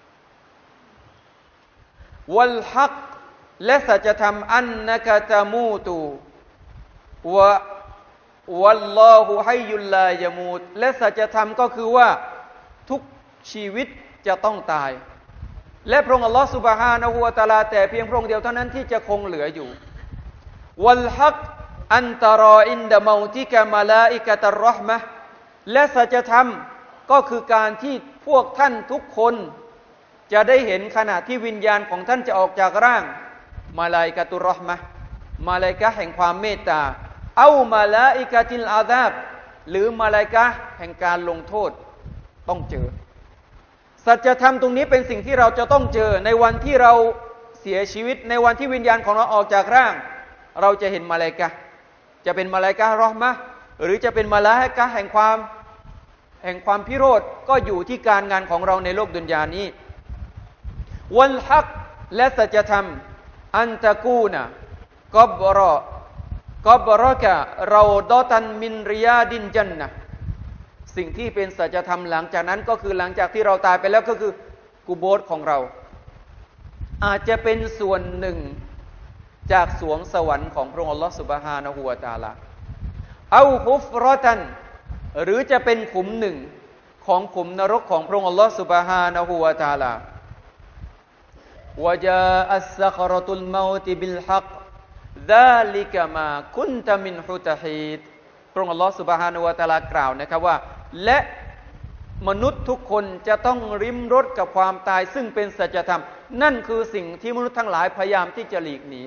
วัลฮักและสัจธรรมอันนะกะตะมูตุวะวัลลอฮุฮัยยุลลายะมูตและสัจธรรมก็คือว่าทุกชีวิตจะต้องตายและพระองค์อัลลอฮฺซุบฮานะฮูวะตะอาลาแต่เพียงพระองค์เดียวเท่านั้นที่จะคงเหลืออยู่วัลฮักอันตารออินดะเมาติกะมะลาอิกะตัรเราะห์มะห์และสัจธรรมก็คือการที่พวกท่านทุกคนจะได้เห็นขณะที่วิญญาณของท่านจะออกจากร่างมาลาอิกะตุรเราะห์มะห์มาลาอิกะห์แห่งความเมตตาเอามาลาอิกะติลอาซาบหรือมาลาอิกะห์แห่งการลงโทษต้องเจอสัจธรรมตรงนี้เป็นสิ่งที่เราจะต้องเจอในวันที่เราเสียชีวิตในวันที่วิญญาณของเราออกจากร่างเราจะเห็นมาลาอิกะห์จะเป็นมาลาอิกะห์เราะห์มะห์หรือจะเป็นมาลาอิกะห์แห่งความแห่งความพิโรธก็อยู่ที่การงานของเราในโลกดุนยานี้วัลฮักและสัจธรรมอันตะกูนะกอบรอกอบรอกะเราดอตันมินริยาดินจันนะสิ่งที่เป็นสัจธรรมหลังจากนั้นก็คือหลังจากที่เราตายไปแล้วก็คือกุโบร์ของเราอาจจะเป็นส่วนหนึ่งจากสวงสวรรค์ของพระองค์อัลลอฮฺซุบฮานะฮูวะตะอาลาเอาฮุฟรอตันหรือจะเป็นขุมหนึ่งของขุมนรกของพระองค์อัลลอฮฺซุบฮานะฮูวะตะอาลาวะจาอัสซักรอตุลเมาติบิลฮักซาลิกะมาคุนตะมินฮุตะฮีดพระองค์อัลลอฮฺซุบฮานะฮูวะตะอาลากล่าวนะครับว่าและมนุษย์ทุกคนจะต้องริมรสกับความตายซึ่งเป็นสัจธรรมนั่นคือสิ่งที่มนุษย์ทั้งหลายพยายามที่จะหลีกหนี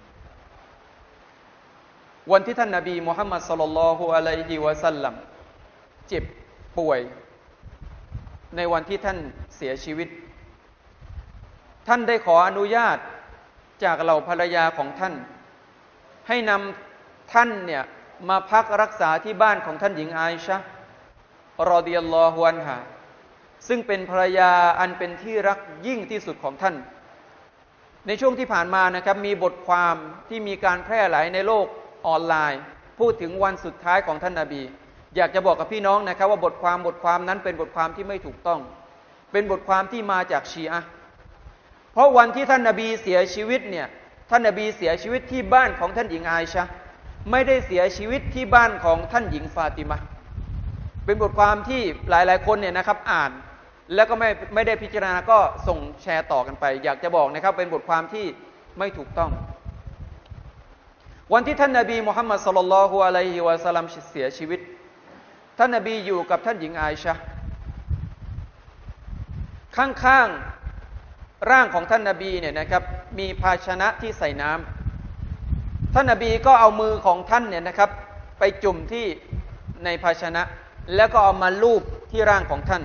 วันที่ท่านนบีมุฮัมมัดศ็อลลัลลอฮุอะลัยฮิวะซัลลัมเจ็บป่วยในวันที่ท่านเสียชีวิตท่านได้ขออนุญาตจากเหล่าภรรยาของท่านให้นำท่านเนี่ยมาพักรักษาที่บ้านของท่านหญิงอาอิชะห์รอฎิยัลลอฮุอันฮาซึ่งเป็นภรรยาอันเป็นที่รักยิ่งที่สุดของท่านในช่วงที่ผ่านมานะครับมีบทความที่มีการแพร่หลายในโลกออนไลน์พูดถึงวันสุดท้ายของท่านนบีอยากจะบอกกับพี่น้องนะครับว่าบทความบทความนั้นเป็นบทความที่ไม่ถูกต้องเป็นบทความที่มาจากชีอะห์เพราะวันที่ท่านนบีเสียชีวิตเนี่ยท่านนบีเสียชีวิตที่บ้านของท่านหญิงอาอิชะห์ไม่ได้เสียชีวิตที่บ้านของท่านหญิงฟาติมะห์เป็นบทความที่หลายๆคนเนี่ยนะครับอ่านแล้วก็ไม่ไม่ได้พิจารณาก็ส่งแชร์ต่อกันไปอยากจะบอกนะครับเป็นบทความที่ไม่ถูกต้องวันที่ท่านนบีมุฮัมมัดศ็อลลัลลอฮุอะลัยฮิวะซัลลัมเสียชีวิตท่านนบีอยู่กับท่านหญิงอาอิชะห์ข้างๆร่างของท่านนบีเนี่ยนะครับมีภาชนะที่ใส่น้ำท่านนบีก็เอามือของท่านเนี่ยนะครับไปจุ่มที่ในภาชนะแล้วก็เอามาลูบที่ร่างของท่าน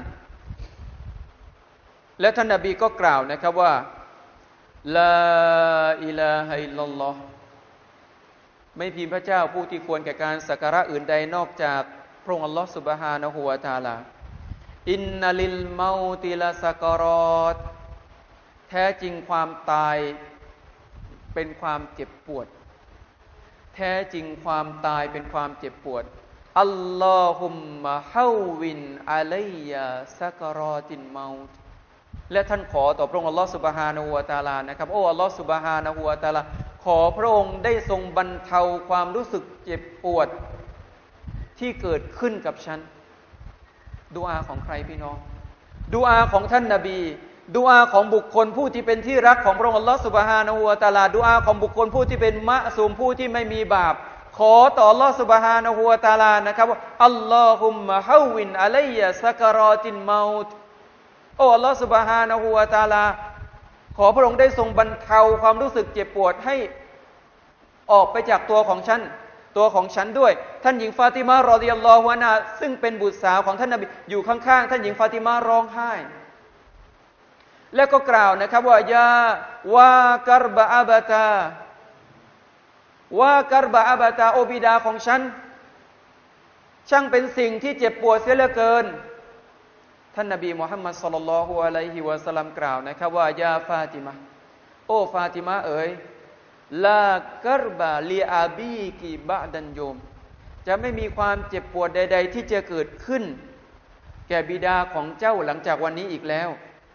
แล้วท่านนบีก็กล่าวนะครับว่าลาอิลาฮะอิลลัลลอฮ์ไม่มีพระเจ้าผู้ที่ควรแก่การสักการะอื่นใดนอกจากพระองค์อัลลอฮ์ซุบฮานะฮูวะตะอาลาอินนัลิลเมาติลาซักรอตแท้จริงความตายเป็นความเจ็บปวดแท้จริงความตายเป็นความเจ็บปวดอัลลอฮุมมะฮาวินอะลัยยาซักรอตินเมาตและท่านขอต่อพระองค์อัลลอฮ์ซุบฮานะฮูวะตะอาลานะครับโอ้อัลลอฮ์ซุบฮานะฮูวะตะอาลาขอพระองค์ได้ทรงบรรเทาความรู้สึกเจ็บปวดที่เกิดขึ้นกับฉันดุอาของใครพี่น้องดุอาของท่านนบีดุอาของบุคคลผู้ที่เป็นที่รักของพระองค์อัลลอฮฺซุบฮานะฮูวะตะอาลาดุอาของบุคคลผู้ที่เป็นมะซูมผู้ที่ไม่มีบาปขอต่ออัลลอฮฺซุบฮานะฮูวะตะอาลานะครับว่าอัลลอฮุมมะฮาวินอะลัยยะซักรอตินเมาตโอ้อัลลอฮฺซุบฮานะฮูวะตะอาลาขอพระองค์ได้ทรงบรรเทาความรู้สึกเจ็บปวดให้ออกไปจากตัวของฉันตัวของฉันด้วยท่านหญิงฟาติมารอฎิยัลลอฮุอันฮาซึ่งเป็นบุตรสาวของท่านนบีอยู่ข้างๆท่านหญิงฟาติมาร้องไห้แล้วก็กล่าวนะครับว่ายาวากัรบะอับตาวากัรบะอับตาโอบิดาของฉันช่างเป็นสิ่งที่เจ็บปวดเสียเหลือเกินท่านนบีมุฮัมมัดศ็อลลัลลอฮุอะลัยฮิวะซัลลัมกล่าวนะครับว่ายาฟาติมาโอ้ฟาติมาเอ๋ยลากัรบะลีอาบีกิบะดันโยมจะไม่มีความเจ็บปวดใดๆที่จะเกิดขึ้นแก่บิดาของเจ้าหลังจากวันนี้อีกแล้ว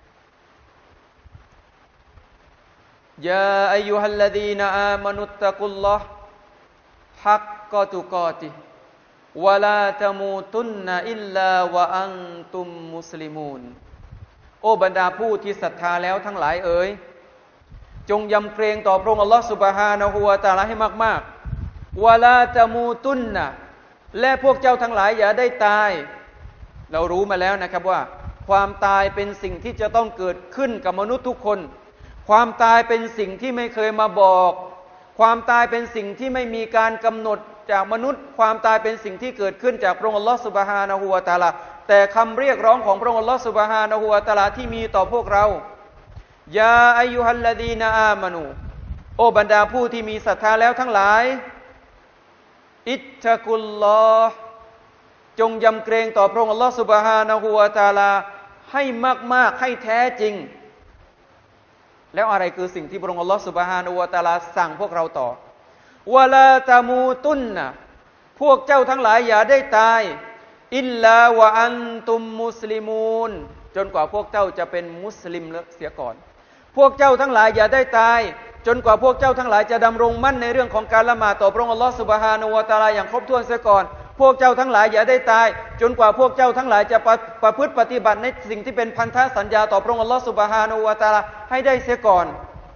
ยาอัยยูฮัลลดีนอามานุตตะกุลลอฮ์ฮักกะตุกอติวะลาตะมูตุนนะอิลลาวะอันตุมมุสลิมูนโอ้บรรดาผู้ที่ศรัทธาแล้วทั้งหลายเอ๋ยจงยำเกรงต่อพระองค์อัลลอฮฺซุบฮานะฮูวะตะอาลาให้มากๆวะลาตะมูตุนนะและพวกเจ้าทั้งหลายอย่าได้ตายเรารู้มาแล้วนะครับว่าความตายเป็นสิ่งที่จะต้องเกิดขึ้นกับมนุษย์ทุกคนความตายเป็นสิ่งที่ไม่เคยมาบอกความตายเป็นสิ่งที่ไม่มีการกำหนดจากมนุษย์ความตายเป็นสิ่งที่เกิดขึ้นจากพระองค์อัลลอฮฺซุบฮานะฮูวะตะอาลาแต่คำเรียกร้องของพระองค์อัลลอฮฺซุบฮานะฮูวะตะอาลาที่มีต่อพวกเรายาอายุฮัลลดีนอามานูโอบรรดาผู้ที่มีศรัทธาแล้วทั้งหลายอิตตะกุลลอฮ์จงยำเกรงต่อพระองค์อัลลอฮฺซุบฮานะฮูวะตะอาลาให้มากๆให้แท้จริงแล้วอะไรคือสิ่งที่พระองค์อัลลอฮฺซุบฮานะฮูวะตะอาลาสั่งพวกเราต่อวะลาตะมูตุนนะพวกเจ้าทั้งหลายอย่าได้ตายอิลลาวะอันตุมมุสลิมูนจนกว่าพวกเจ้าจะเป็นมุสลิมเสียก่อนพวกเจ้าทั้งหลายอย่าได้ตายจนกว่าพวกเจ้าทั้งหลายจะดำรงมั่นในเรื่องของการละหมาดต่อพระองค์อัลลอฮฺซุบฮานะฮูวะตะอาลาอย่างครบถ้วนเสียก่อนพวกเจ้าทั้งหลายอย่าได้ตายจนกว่าพวกเจ้าทั้งหลายจะประพฤติปฏิบัติในสิ่งที่เป็นพันธสัญญาต่อพระองค์อัลลอฮฺซุบฮานะฮูวะตะอาลาให้ได้เสียก่อน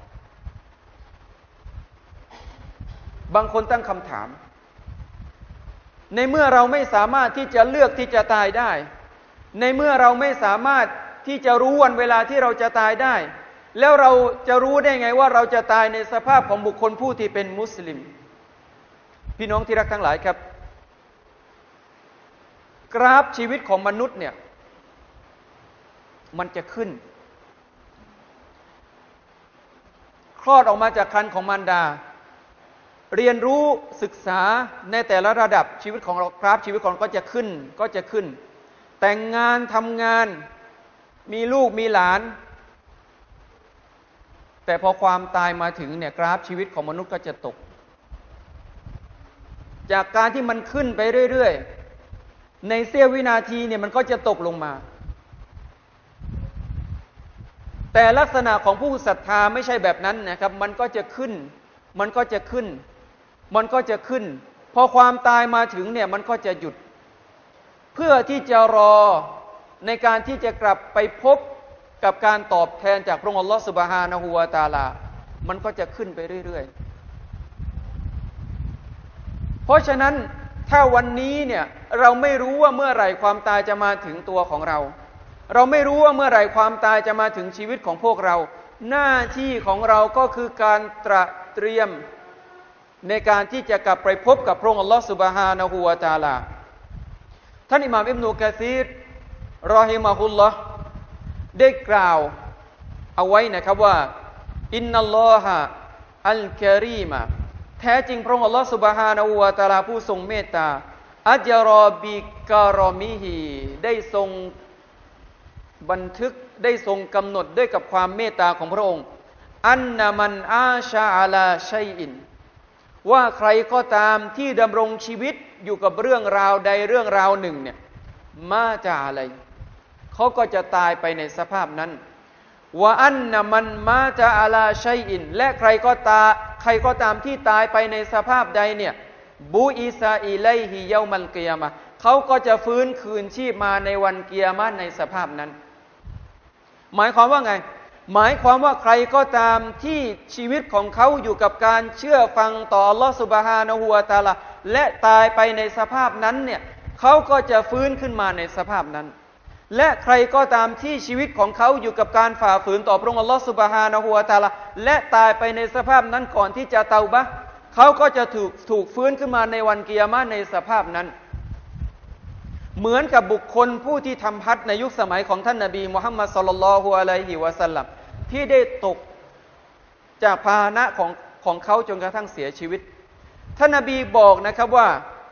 บางคนตั้งคำถามในเมื่อเราไม่สามารถที่จะเลือกที่จะตายได้ในเมื่อเราไม่สามารถที่จะรู้วันเวลาที่เราจะตายได้แล้วเราจะรู้ได้ไงว่าเราจะตายในสภาพของบุคคลผู้ที่เป็นมุสลิมพี่น้องที่รักทั้งหลายครับกราฟชีวิตของมนุษย์เนี่ยมันจะขึ้นคลอดออกมาจากครรภ์ของมารดาเรียนรู้ศึกษาในแต่ละระดับชีวิตของเรากราฟชีวิตของเราก็จะขึ้นก็จะขึ้นแต่งงานทำงานมีลูกมีหลานแต่พอความตายมาถึงเนี่ยกราฟชีวิตของมนุษย์ก็จะตกจากการที่มันขึ้นไปเรื่อยๆในเสี้ยววินาทีเนี่ยมันก็จะตกลงมาแต่ลักษณะของผู้ศรัทธาไม่ใช่แบบนั้นนะครับมันก็จะขึ้นมันก็จะขึ้นมันก็จะขึ้นพอความตายมาถึงเนี่ยมันก็จะหยุดเพื่อที่จะรอในการที่จะกลับไปพบกับการตอบแทนจากพระองค์อัลลอฮฺซุบฮานะฮูวะตะอาลามันก็จะขึ้นไปเรื่อยๆเพราะฉะนั้นถ้าวันนี้เนี่ยเราไม่รู้ว่าเมื่อไหร่ความตายจะมาถึงตัวของเราเราไม่รู้ว่าเมื่อไหร่ความตายจะมาถึงชีวิตของพวกเราหน้าที่ของเราก็คือการตระเตรียมในการที่จะกลับไปพบกับพระองค์อัลลอฮฺซุบฮานะฮูวะตะอาลาท่านอิหม่ามอิบนุกะซีรรอฮิมะฮุลลอฮ์ได้กล่าวเอาไว้นะครับว่าอินนัลลอฮะอัลกะรีมะแท้จริงพระองค์อัลลอฮฺซุบฮานะฮูวะตะอาลาผู้ทรงเมตตาอัจรอบิกะรอมิฮีได้ทรงบันทึกได้ทรงกำหนดด้วยกับความเมตตาของพระองค์อันนะมันอาชาอะลาชัยอินว่าใครก็ตามที่ดำรงชีวิตอยู่กับเรื่องราวใดเรื่องราวหนึ่งเนี่ยมาจะอะไรเขาก็จะตายไปในสภาพนั้นว่าอันนะมันมาจะอะลาชัยอินและใครก็ตาใครก็ตามที่ตายไปในสภาพใดเนี่ยบูอิซาอิไลฮิเยามัลกิยามะห์เขาก็จะฟื้นคืนชีพมาในวันกิยามะห์ในสภาพนั้นหมายความว่าไงหมายความว่าใครก็ตามที่ชีวิตของเขาอยู่กับการเชื่อฟังต่ออัลลอฮฺซุบฮานะฮูวะตะอาลาและตายไปในสภาพนั้นเนี่ยเขาก็จะฟื้นขึ้นมาในสภาพนั้นและใครก็ตามที่ชีวิตของเขาอยู่กับการฝ่าฝืนต่อพระองค์อัลลอฮฺซุบฮานะฮูวะตะอาลาและตายไปในสภาพนั้นก่อนที่จะเตาบะห์เขาก็จะถูกถูกฟื้นขึ้นมาในวันกิยามะห์ในสภาพนั้นเหมือนกับบุคคลผู้ที่ทำฮัจญ์ในยุคสมัยของท่านนบีมุฮัมมัดศ็อลลัลลอฮุอะลัยฮิวะซัลลัมที่ได้ตกจากพาหนะของของเขาจนกระทั่งเสียชีวิตท่านนบีบอกนะครับว่า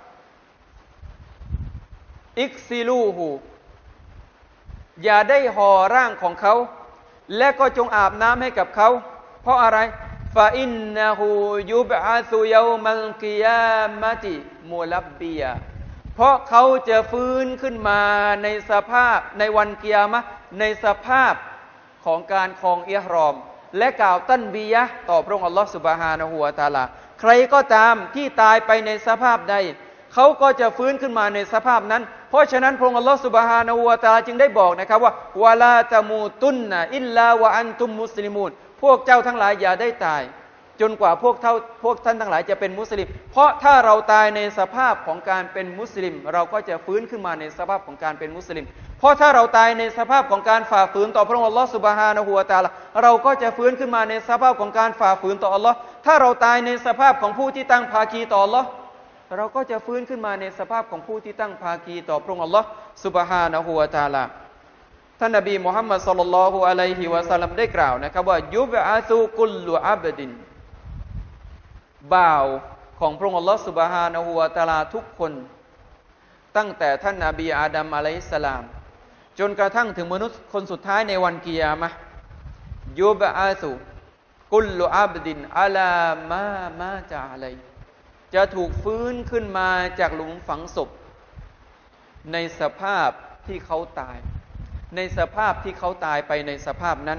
อิกซิลูฮูอย่าได้ห่อร่างของเขาและก็จงอาบน้ำให้กับเขาเพราะอะไรฟาอินนะฮูยุบอะซุยอมัลกิยามะติมุลับบียะเพราะเขาจะฟื้นขึ้นมาในสภาพในวันกิยามะห์ในสภาพของการครองอิหรอมและกล่าวตันบียะห์ต่อพระองค์อัลลอฮฺซุบฮานะฮูวะตะอาลาใครก็ตามที่ตายไปในสภาพใดเขาก็จะฟื้นขึ้นมาในสภาพนั้นเพราะฉะนั้นพระองค์อัลลอฮฺซุบฮานะฮูวะตะอาลาจึงได้บอกนะครับว่าวะลาตะมูตุนนะอิลลาวะอันตุมมุสลิมูนพวกเจ้าทั้งหลายอย่าได้ตายจนกว่าพวกเท่าพวกท่านทั้งหลายจะเป็นมุสลิมเพราะถ้าเราตายในสภาพของการเป็นมุสลิมเราก็จะฟื้นขึ้นมาในสภาพของการเป็นมุสลิมเพราะถ้าเราตายในสภาพของการฝ่าฝืนต่อพระองค์อัลลอฮฺซุบฮานะฮูวะตะอาลาเราก็จะฟื้นขึ้นมาในสภาพของการฝ่าฝืนต่ออัลลอฮ์ถ้าเราตายในสภาพของผู้ที่ตั้งภาคีต่ออัลลอฮ์เราก็จะฟื้นขึ้นมาในสภาพของผู้ที่ตั้งภาคีต่อพระองค์อัลลอฮ์ซุบฮานะฮูวะตะอาลาท่านนบีมุฮัมมัดศ็อลลัลลอฮุอะลัยฮิวะซัลลัมได้กล่าวนะครับว่ายุบอะซูกุลลุอับดินบ่าวของพระองค์อัลลอฮฺซุบฮานะฮูวะตะอาลาทุกคนตั้งแต่ท่านนบีอาดัมอะลัยฮิสสลามจนกระทั่งถึงมนุษย์คนสุดท้ายในวันกิยามะห์ยุบอะซูกุลลุอับดินอะลามามาจะอะลัยจะถูกฟื้นขึ้นมาจากหลุมฝังศพในสภาพที่เขาตายในสภาพที่เขาตายไปในสภาพนั้น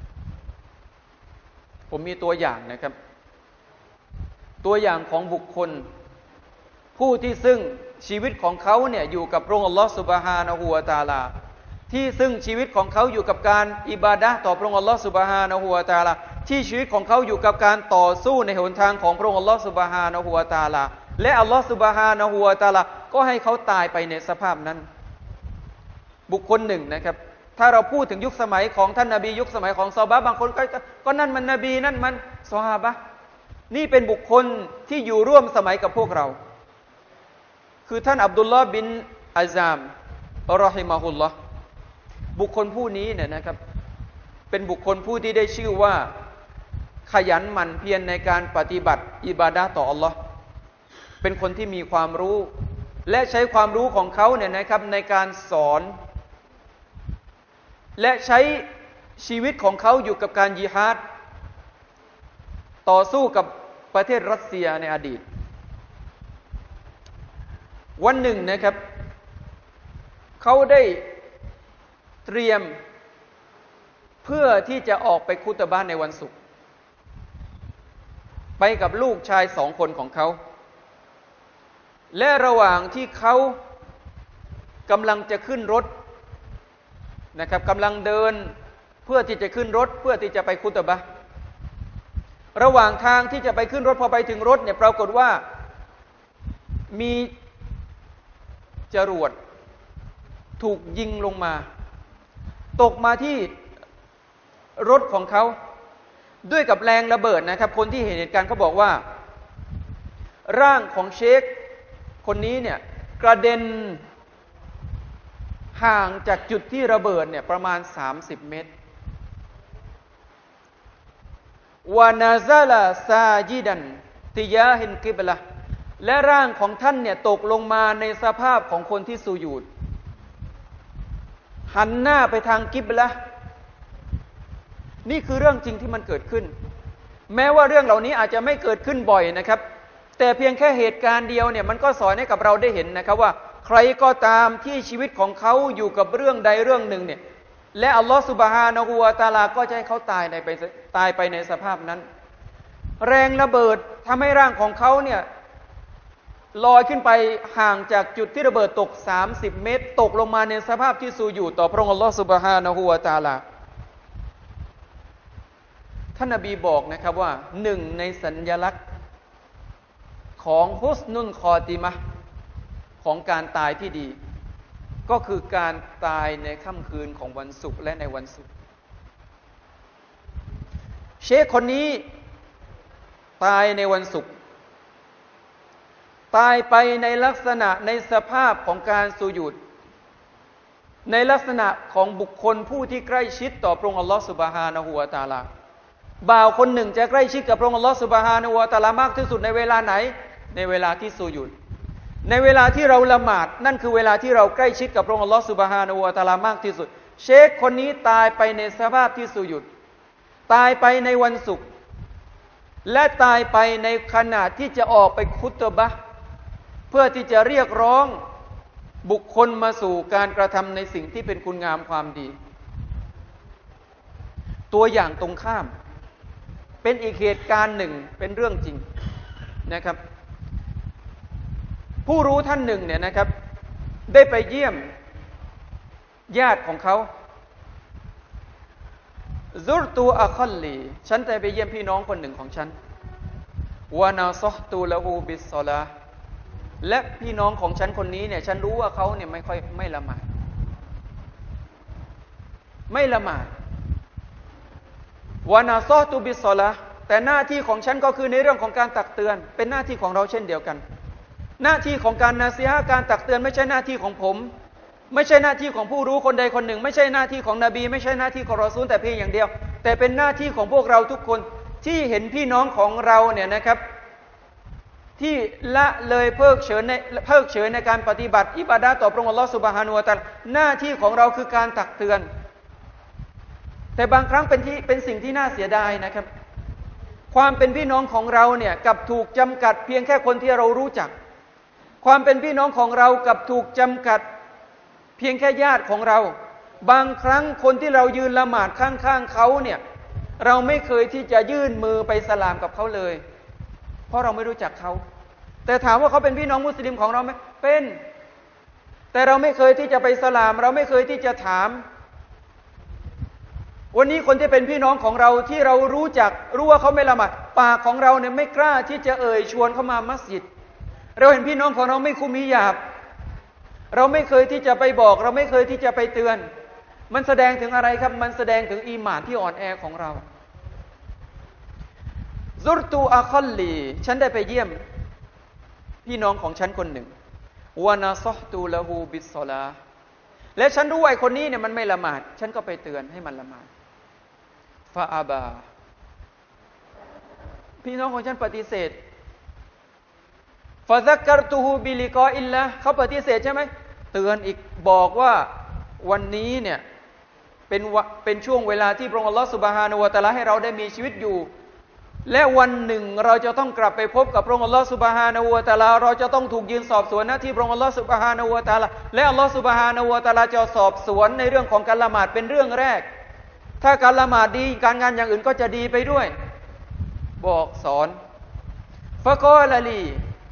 ผมมีตัวอย่างนะครับตัวอย่างของบุคคลผู้ที่ซึ่งชีวิตของเขาเนี่ยอยู่กับพระองค์อัลลอฮฺซุบฮานะฮูวะตะอาลาที่ซึ่งชีวิตของเขาอยู่กับการอิบาดะห์ต่อพระองค์อัลลอฮฺซุบฮานะฮูวะตะอาลาที่ชีวิตของเขาอยู่กับการต่อสู้ในหนทางของพระองค์อัลลอฮฺซุบฮานะฮูวะตะอาลาและอัลลอฮฺซุบฮานะฮูวะตะอาลาก็ให้เขาตายไปในสภาพนั้นบุคคลหนึ่งนะครับถ้าเราพูดถึงยุคสมัยของท่านนบียุคสมัยของซอฮาบะห์บางคนก็ก็นั่นมันนบีนั่นมันซอฮาบะห์นี่เป็นบุคคลที่อยู่ร่วมสมัยกับพวกเราคือท่านอับดุลลอฮ์บินอาซามรอฮิมะฮุลลอฮ์บุคคลผู้นี้เนี่ยนะครับเป็นบุคคลผู้ที่ได้ชื่อว่าขยันหมั่นเพียรในการปฏิบัติอิบาดะห์ต่ออัลลอฮ์เป็นคนที่มีความรู้และใช้ความรู้ของเขาเนี่ยนะครับในการสอนและใช้ชีวิตของเขาอยู่กับการญิฮาดต่อสู้กับประเทศรัสเซียในอดีตวันหนึ่งนะครับเขาได้เตรียมเพื่อที่จะออกไปคุตบะห์ในวันศุกร์ไปกับลูกชายสองคนของเขาและระหว่างที่เขากำลังจะขึ้นรถนะครับกำลังเดินเพื่อที่จะขึ้นรถเพื่อที่จะไปคุตบะห์ระหว่างทางที่จะไปขึ้นรถพอไปถึงรถเนี่ยปรากฏว่ามีจรวดถูกยิงลงมาตกมาที่รถของเขาด้วยกับแรงระเบิดนะครับคนที่เห็นเหตุการณ์เขาบอกว่าร่างของเชคคนนี้เนี่ยกระเด็นห่างจากจุดที่ระเบิดเนี่ยประมาณสามสิบเมตรวานาซาลาซาจิดันติยาฮินกิบละและร่างของท่านเนี่ยตกลงมาในสภาพของคนที่สุญูดหันหน้าไปทางกิบละนี่คือเรื่องจริงที่มันเกิดขึ้นแม้ว่าเรื่องเหล่านี้อาจจะไม่เกิดขึ้นบ่อยนะครับแต่เพียงแค่เหตุการณ์เดียวเนี่ยมันก็สอนให้กับเราได้เห็นนะครับว่าใครก็ตามที่ชีวิตของเขาอยู่กับเรื่องใดเรื่องหนึ่งเนี่ยและอัลลอฮฺซุบฮานะฮูวะตะอาลาก็จะให้เขาตายในไปตายไปในสภาพนั้นแรงระเบิดทำให้ร่างของเขาเนี่ยลอยขึ้นไปห่างจากจุดที่ระเบิดตกสามสิบเมตรตกลงมาในสภาพที่สุญูดต่อพระองค์อัลลอฮฺซุบฮานะฮูวะตะอาลาท่านนบีบอกนะครับว่าหนึ่งในสัญลักษณ์ของฮุสนุนคอติมะห์ของการตายที่ดีก็คือการตายในค่ำคืนของวันศุกร์และในวันศุกร์เชคคนนี้ตายในวันศุกร์ตายไปในลักษณะในสภาพของการสุญูดในลักษณะของบุคคลผู้ที่ใกล้ชิดต่อพระองค์อัลลอฮฺซุบฮานะฮูวะตะอาลาบ่าวคนหนึ่งจะใกล้ชิดกับพระองค์อัลลอฮฺซุบฮานะฮูวะตะอาลามากที่สุดในเวลาไหนในเวลาที่สุญูดในเวลาที่เราละหมาดนั่นคือเวลาที่เราใกล้ชิดกับพระองค์อัลลอฮฺซุบฮานะฮูวะตะอาลามากที่สุดเชคคนนี้ตายไปในสภาพที่สุญูดตายไปในวันศุกร์และตายไปในขณะที่จะออกไปคุตบะห์เพื่อที่จะเรียกร้องบุคคลมาสู่การกระทำในสิ่งที่เป็นคุณงามความดีตัวอย่างตรงข้ามเป็นอีกเหตุการณ์หนึ่งเป็นเรื่องจริงนะครับผู้รู้ท่านหนึ่งเนี่ยนะครับได้ไปเยี่ยมญาติของเขาซุรตูอัคอลลีฉันได้ไปเยี่ยมพี่น้องคนหนึ่งของฉันวานาซอฮตูละอูบิสซอลาและพี่น้องของฉันคนนี้เนี่ยฉันรู้ว่าเขาเนี่ยไม่ค่อยไม่ละหมาดไม่ละหมาดวานาซอฮตูบิสซอลาแต่หน้าที่ของฉันก็คือในเรื่องของการตักเตือนเป็นหน้าที่ของเราเช่นเดียวกันหน้าที่ของการนาซีฮะห์การตักเตือนไม่ใช่หน้าที่ของผมไม่ใช่หน้าที่ของผู้รู้คนใดคนหนึ่งไม่ใช่หน้าที่ของนบีไม่ใช่หน้าที่ของรอซูลแต่เพียงอย่างเดียวแต่เป็นหน้าที่ของพวกเราทุกคนที่เห็นพี่น้องของเราเนี่ยนะครับที่ละเลยเพิกเฉยในเพิกเฉยในการปฏิบัติอิบาดะห์ต่อพระองค์อัลลอฮฺซุบฮานะฮูวะตะอาลาหน้าที่ของเราคือการตักเตือนแต่บางครั้งเป็นที่เป็นสิ่งที่น่าเสียดายนะครับความเป็นพี่น้องของเราเนี่ยกับถูกจำกัดเพียงแค่คนที่เรารู้จักความเป็นพี่น้องของเรากับถูกจำกัดเพียงแค่ญาติของเราบางครั้งคนที่เรายืนละหมาดข้างๆเขาเนี่ยเราไม่เคยที่จะยื่นมือไปสลามกับเขาเลยเพราะเราไม่รู้จักเขาแต่ถามว่าเขาเป็นพี่น้องมุสลิมของเราไหมเป็นแต่เราไม่เคยที่จะไปสลามเราไม่เคยที่จะถามวันนี้คนที่เป็นพี่น้องของเราที่เรารู้จักรู้ว่าเขาไม่ละหมาดปากของเราเนี่ยไม่กล้าที่จะเอ่ยชวนเขามามัสยิดเราเห็นพี่น้องของเราไม่คุมฮิญาบเราไม่เคยที่จะไปบอกเราไม่เคยที่จะไปเตือนมันแสดงถึงอะไรครับมันแสดงถึงอีหม่านที่อ่อนแอของเราซุรตูอัคอลลีฉันได้ไปเยี่ยมพี่น้องของฉันคนหนึ่งวานาซอฮตูละฮูบิสซอลาและฉันรู้ว่าไอ้คนนี้เนี่ยมันไม่ละหมาดฉันก็ไปเตือนให้มันละหมาดฟาอาบาพี่น้องของฉันปฏิเสธฟาซักกัรตูฮูบิลิกออิลละเขาปฏิเสธใช่ไหมเตือนอีกบอกว่าวันนี้เนี่ยเป็นเป็นช่วงเวลาที่พระองค์อัลลอฮฺซุบฮานะฮูวะตะอาลาให้เราได้มีชีวิตอยู่และวันหนึ่งเราจะต้องกลับไปพบกับพระองค์อัลลอฮฺซุบฮานะฮูวะตะอาลาเราจะต้องถูกยืนสอบสวนหน้าที่พระองค์อัลลอฮฺซุบฮานะฮูวะตะอาลาและอัลลอฮฺซุบฮานะฮูวะตะอาลาจะสอบสวนในเรื่องของการละหมาดเป็นเรื่องแรกถ้าการละหมาดดีการงานอย่างอื่นก็จะดีไปด้วยบอกสอนฟะกอลลี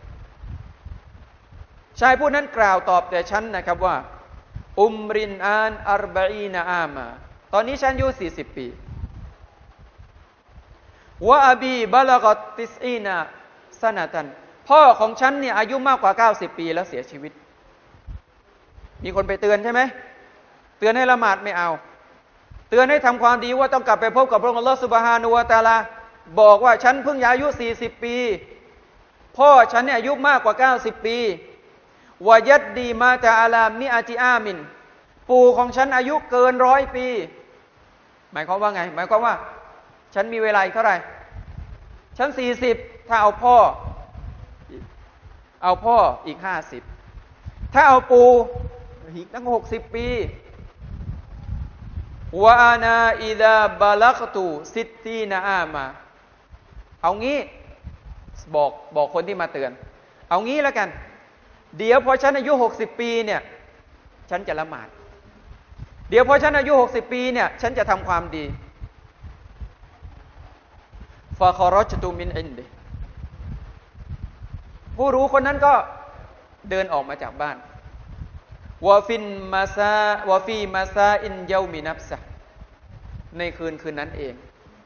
ชายผู้นั้นกล่าวตอบแต่ฉันนะครับว่าอุมรินอานอัรบะอีนาอามาตอนนี้ฉันอายุสี่สิบปีวะอบีบะละกอตติสอีนาซะนะตันพ่อของฉันเนี่ยอายุมากกว่าเก้าสิบปีแล้วเสียชีวิตมีคนไปเตือนใช่ไหมเตือนให้ละหมาดไม่เอาเตือนให้ทำความดีว่าต้องกลับไปพบกับพระองค์อัลลอฮฺซุบฮานะฮูวะตะอาลาบอกว่าฉันเพิ่งอายุสี่สิบปีพ่อฉันเนี่ยอายุมากกว่าเก้าสิบปีวะยัดดีมาตะอาลามิอาติอามินปู่ของฉันอายุเกินร้อยปีหมายความว่าไงหมายความว่าฉันมีเวลาอีกเท่าไหร่ฉันสี่สิบถ้าเอาพ่อเอาพ่ออีกห้าสิบถ้าเอาปู่อีกตั้งหกสิบปีวะอานาอิดาบาลักตุซิตตีนาอามาเอางี้บอกบอกคนที่มาเตือนเอางี้แล้วกันเดี๋ยวพอฉันอายุหกสิบปีเนี่ยฉันจะละหมาดเดี๋ยวพอฉันอายุหกสิบปีเนี่ยฉันจะทำความดีฟาคอรจตุมินอินดิผู้รู้คนนั้นก็เดินออกมาจากบ้านวะฟินมาซาวะฟีมาซาอินเยามินับซะในคืนคืนนั้นเอง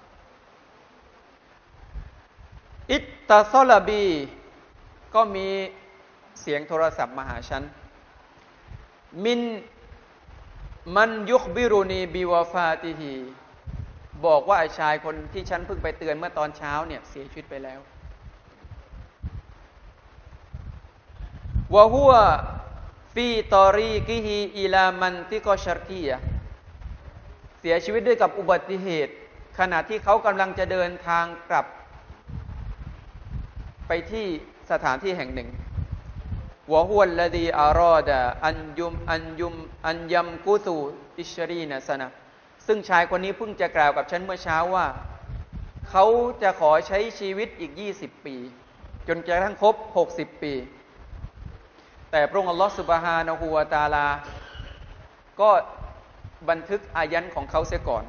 อิตตาซอลาบีก็มีเสียงโทรศัพท์มาหาฉันมินมันยุคบิรุนีบิวาฟาติฮีบอกว่าไอ้ชายคนที่ฉันเพิ่งไปเตือนเมื่อตอนเช้าเนี่ยเสียชีวิตไปแล้ววะฮุวฟีตอรีกิฮีอิลามันติกอชาร์กียะเสียชีวิตด้วยกับอุบัติเหตุขณะที่เขากำลังจะเดินทางกลับไปที่สถานที่แห่งหนึ่งวะฮุวัลลดีอารอดะอันยุมอันยุมอันยัมกุตูอิชรีนะซะนะซึ่งชายคนนี้เพิ่งจะกล่าวกับฉันเมื่อเช้าว่าเขาจะขอใช้ชีวิตอีกยี่สิบปีจนกระทั่งครบหกสิบปีแต่พระองค์อัลลอฮฺซุบฮานะฮูวะตะอาลาก็บันทึกอายันของเขาเสียก่อน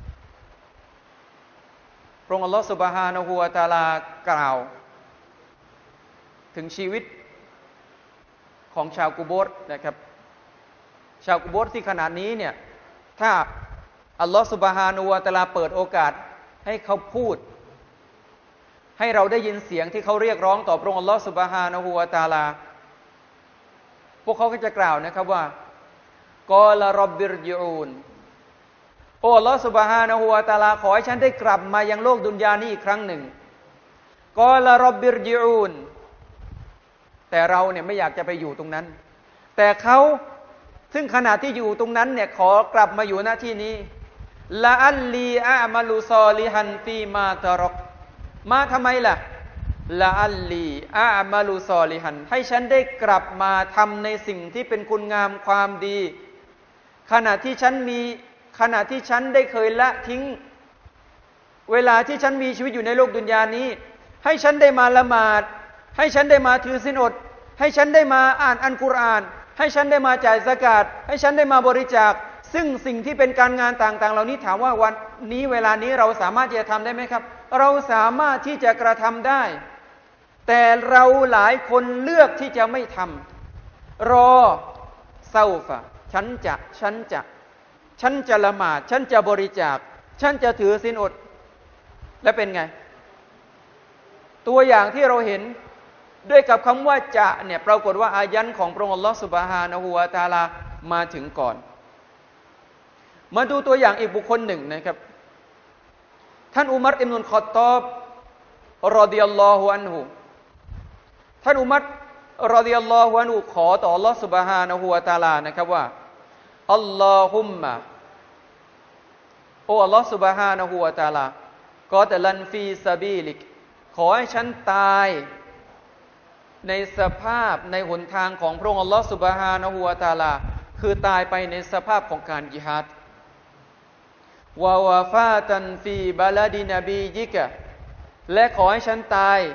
พระองค์อัลลอฮฺซุบฮานะฮูวะตะอาลากล่าวถึงชีวิตของชาวกุโบรนะครับชาวกุโบรที่ขณะนี้เนี่ยถ้าอัลลอฮฺซุบฮานะฮูวะตะอาลาเปิดโอกาสให้เขาพูดให้เราได้ยินเสียงที่เขาเรียกร้องต่อพระองค์อัลลอฮฺซุบฮานะฮูวะตะอาลาพวกเขาก็จะกล่าวนะครับว่ากอลาร็อบบิรญิอูนโอ้อัลลอฮฺซุบฮานะฮูวะตะอาลาขอให้ฉันได้กลับมายังโลกดุนยานี้อีกครั้งหนึ่งกอลาร็อบบิรญิอูนแต่เราเนี่ยไม่อยากจะไปอยู่ตรงนั้นแต่เขาซึ่งขณะที่อยู่ตรงนั้นเนี่ยขอกลับมาอยู่หน้าที่นี้ละอัลลีอามาลุซอลิฮันฟีมาตารอกมาทำไมล่ะละอัลลีอามาลุซอลิฮันให้ฉันได้กลับมาทำในสิ่งที่เป็นคุณงามความดีขณะที่ฉันมีขณะที่ฉันได้เคยละทิ้งเวลาที่ฉันมีชีวิตอยู่ในโลกดุนยานี้ให้ฉันได้มาละหมาดให้ฉันได้มาถือศีลอดให้ฉันได้มาอ่านอัลกุรอานให้ฉันได้มาจ่ายซะกาตให้ฉันได้มาบริจาคซึ่งสิ่งที่เป็นการงานต่างๆเหล่านี้ถามว่าวันนี้เวลานี้เราสามารถที่จะทำได้ไหมครับเราสามารถที่จะกระทำได้แต่เราหลายคนเลือกที่จะไม่ทำรอเศร้าฟะฉันจะฉันจะฉันจะละหมาดฉันจะบริจาคฉันจะถือศีลอดและเป็นไงตัวอย่างที่เราเห็นด้วยกับคำว่าจะเนี่ยปรากฏว่าอายันของพระองค์อัลลอฮฺซุบฮานะฮูวะตะอาลามาถึงก่อนมาดูตัวอย่างอีกบุคคลหนึ่งนะครับท่านอุมัรอิบนุลค็อฏฏอบรอฎิยัลลอฮุอันฮุท่านอุมัรรอฎิยัลลอฮุอันฮุขอต่ออัลลอฮฺซุบฮานะฮูวะตะอาลานะครับว่าอัลลอฮุมมะโอ้อัลลอฮฺซุบฮานะฮูวะตะอาลากอตลันฟีซะบีลิกขอให้ฉันตายในสภาพในหนทางของพระองค์อัลลอฮฺซุบฮานะฮูวะตะอาลาคือตายไปในสภาพของการญิฮาดวาวาฟาตันฟีบาลาดินบียิกะและขอให้ฉันตาย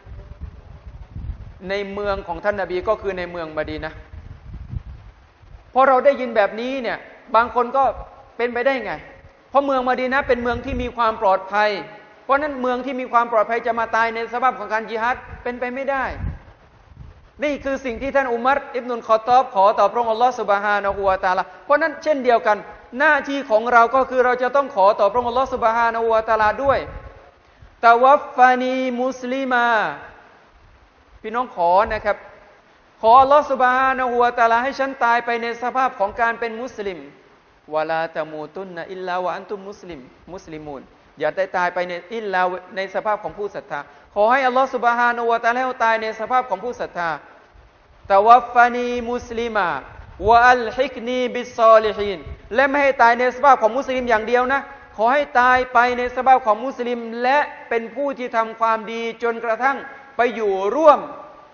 ในเมืองของท่านนบีก็คือในเมืองมะดีนะห์พอเราได้ยินแบบนี้เนี่ยบางคนก็เป็นไปได้ไงเพราะเมืองมะดีนะห์เป็นเมืองที่มีความปลอดภัยเพราะนั้นเมืองที่มีความปลอดภัยจะมาตายในสภาพของการญิฮาดเป็นไปไม่ได้นี่คือสิ่งที่ท่านอุมัรอิบนุลค็อฏฏอบขอต่อพระองค์อัลลอฮฺซุบฮานะฮูวะตะอาลาเพราะนั้นเช่นเดียวกันหน้าที่ของเราก็คือเราจะต้องขอต่อพระองค์อัลลอฮฺซุบฮานะฮูวะตะอาลาด้วยตะวัฟฟานีมุสลิมาพี่น้องขอนะครับขออัลลอฮฺซุบฮานะฮูวะตะอาลาให้ฉันตายไปในสภาพของการเป็นมุสลิมวะลาตะมูตุนนะอิลลาวะอันตุมมุสลิมมุสลิมูนอย่าได้ตายไปในอิลลาในสภาพของผู้ศรัทธาขอให้อัลลอฮฺซุบฮานะฮูวะตะอาลาตายในสภาพของผู้ศรัทธาตะวัฟฟานีมุสลิมาวะอัลฮิกนีบิศอลิฮีนและไม่ให้ตายในสภาพของมุสลิมอย่างเดียวนะขอให้ตายไปในสภาพของมุสลิมและเป็นผู้ที่ทำความดีจนกระทั่งไปอยู่ร่วม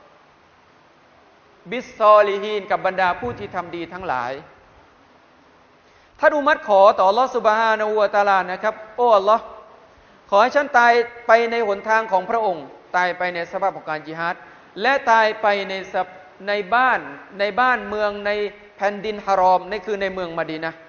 บิศอลิฮีนกับบรรดาผู้ที่ทำดีทั้งหลายท่านอุมัรขอต่ออัลลอฮฺซุบฮานะฮูวะตะอาลานะครับโอ้อัลลอฮ์ขอให้ฉันตายไปในหนทางของพระองค์ตายไปในสภาพของการญิฮาดและตายไปในในบ้านในบ้านเมืองในแผ่นดินฮารอมนี่คือในเมืองมะดีนะห์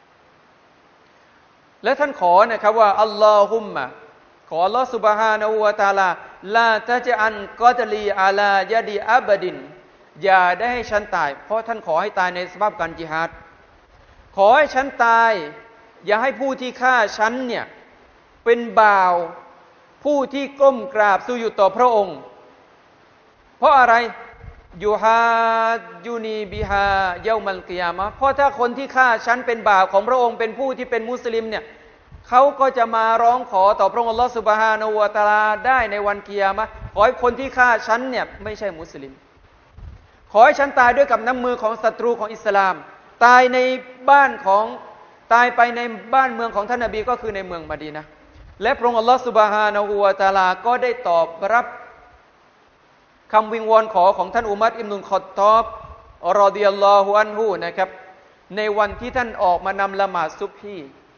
และท่านขอนะครับว่าอัลลอฮุมมะขออัลลอฮฺซุบฮานะฮูวะตะอาลาลาตะจอันกอตลีอาลายะดีอับดินอย่าได้ให้ฉันตายเพราะท่านขอให้ตายในสภาพการญิฮาดขอให้ฉันตายอย่าให้ผู้ที่ฆ่าฉันเนี่ยเป็นบ่าวผู้ที่ก้มกราบสุญูดต่อพระองค์เพราะอะไรยูฮายูนีบิฮาเยามัลกิยามะเพราะถ้าคนที่ฆ่าฉันเป็นบ่าวของพระองค์เป็นผู้ที่เป็นมุสลิมเนี่ยเขาก็จะมาร้องขอต่อพระองค์อัลลอฮฺซุบฮานะฮูวะตะอาลาได้ในวันกิยามะขอให้คนที่ฆ่าฉันเนี่ยไม่ใช่มุสลิมขอให้ฉันตายด้วยกับน้ำมือของศัตรูของอิสลามตายในบ้านของตายไปในบ้านเมืองของท่านนบีก็คือในเมืองมะดีนะห์และพระองค์อัลลอฮฺซุบฮานะฮูวะตะอาลาก็ได้ตอบรับคำวิงวอนขอของท่านอุมัรอิบนุลค็อฏฏอบรอฎิยัลลอฮุอันฮุนะครับในวันที่ท่านออกมานำละหมาดซุบฮี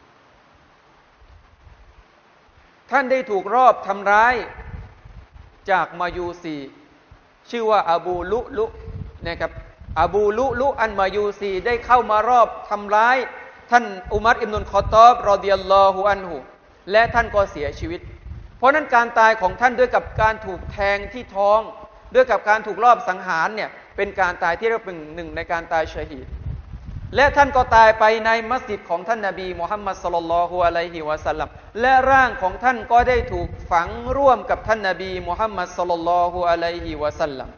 ท่านได้ถูกรอบทำร้ายจากมายูซีชื่อว่าอบูลุลุนะครับอบูลุลุอันมายูซีได้เข้ามารอบทำร้ายท่านอุมัรอิบนุลค็อฏฏอบรอฎิยัลลอฮุอันฮุและท่านก็เสียชีวิตเพราะนั้นการตายของท่านด้วยกับการถูกแทงที่ท้องด้วยกับการถูกลอบสังหารเนี่ยเป็นการตายที่เรียกเป็นหนึ่งในการตายชะฮีดและท่านก็ตายไปในมัสยิดของท่านนบีมุฮัมมัดศ็อลลัลลอฮุอะลัยฮิวะซัลลัมและร่างของท่านก็ได้ถูกฝังร่วมกับท่านนบีมุฮัมมัดศ็อลลัลลอฮุอะลัยฮิวะซัลลัม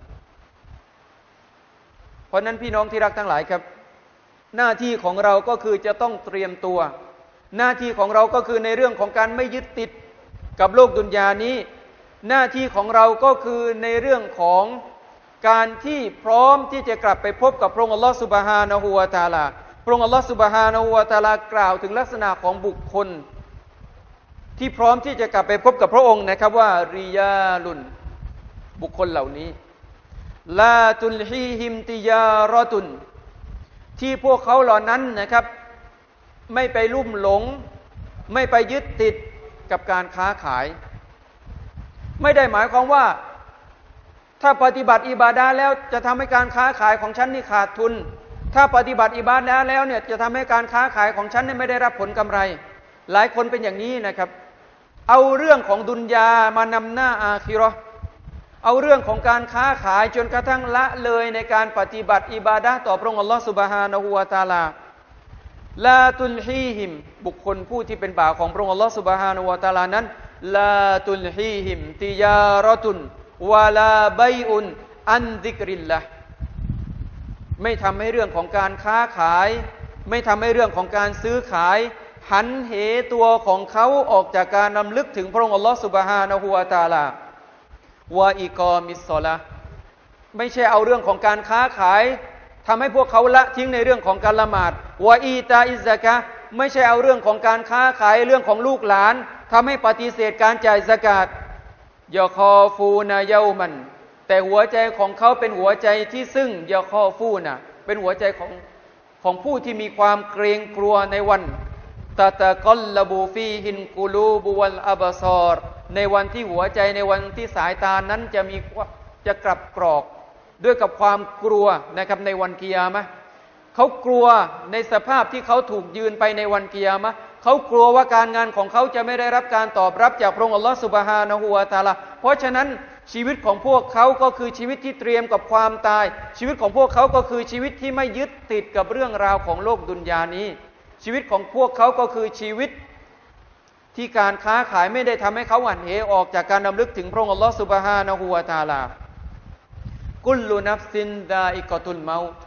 เพราะนั้นพี่น้องที่รักทั้งหลายครับหน้าที่ของเราก็คือจะต้องเตรียมตัวหน้าที่ของเราก็คือในเรื่องของการไม่ยึดติดกับโลกดุนยานี้หน้าที่ของเราก็คือในเรื่องของการที่พร้อมที่จะกลับไปพบกับพระองค์อัลลอฮฺซุบฮานะฮูวะตะอาลาพระองค์อัลลอฮฺซุบฮานะฮูวะตะอาลากล่าวถึงลักษณะของบุคคลที่พร้อมที่จะกลับไปพบกับพระองค์นะครับว่าริยาลุนบุคคลเหล่านี้ลาตุลฮีฮิมติยารอตุนที่พวกเขาเหล่านั้นนะครับไม่ไปลุ่มหลงไม่ไปยึดติดกับการค้าขายไม่ได้หมายความว่าถ้าปฏิบัติอิบาดะห์แล้วจะทำให้การค้าขายของฉันนี่ขาดทุนถ้าปฏิบัติอิบาดะห์แล้วเนี่ยจะทำให้การค้าขายของฉันนี่ไม่ได้รับผลกำไรหลายคนเป็นอย่างนี้นะครับเอาเรื่องของดุนยามานำหน้าอาคิเราะห์เอาเรื่องของการค้าขายจนกระทั่งละเลยในการปฏิบัติอิบาดะห์ต่อพระองค์อัลลอฮฺซุบฮานะฮูวะตะอาลาลาตุลฮีฮิมบุคคลผู้ที่เป็นบ่าวของพระองค์อัลลอฮฺซุบฮานะฮูวะตะอาลานั้นลาตุลฮีฮิมติยารอตุนวะลาบัยอุนอันซิกริลละห์ไม่ทำให้เรื่องของการค้าขายไม่ทำให้เรื่องของการซื้อขายหันเหตัวของเขาออกจากการนำลึกถึงพระองค์อัลลอฮฺซุบฮานะฮูวะตะอาลาวะอิกอมิสศอลาห์ไม่ใช่เอาเรื่องของการค้าขายทำให้พวกเขาละทิ้งในเรื่องของการละหมาดวะอีตาอิซะกะฮ์ไม่ใช่เอาเรื่องของการค้าขายเรื่องของลูกหลานทำให้ปฏิเสธการจ่ายซะกาตยาคอฟูนะเยามันแต่หัวใจของเขาเป็นหัวใจที่ซึ่งยาคอฟูนะเป็นหัวใจของของผู้ที่มีความเกรงกลัวในวันตะตะกัลลบูฟีฮินกูลูบุวัลอับซอรในวันที่หัวใจในวันที่สายตานั้นจะมีจะกลับกรอกด้วยกับความกลัวนะครับในวันกิยามะห์เขากลัวในสภาพที่เขาถูกยืนไปในวันกิยามะห์เขากลัวว่าการงานของเขาจะไม่ได้รับการตอบรับจากพระองค์อัลลอฮฺซุบฮานะฮูวะตะอาลาเพราะฉะนั้นชีวิตของพวกเขาก็คือชีวิตที่เตรียมกับความตายชีวิตของพวกเขาก็คือชีวิตที่ไม่ยึดติดกับเรื่องราวของโลกดุนยานี้ชีวิตของพวกเขาก็คือชีวิตที่การค้าขายไม่ได้ทำให้เขาหวั่นเหวออกจากการนำลึกถึงพระองค์อัลลอฮฺซุบฮานะฮูวะตะอาลากุลลุนัฟซินดาอิกอตุลเมาต์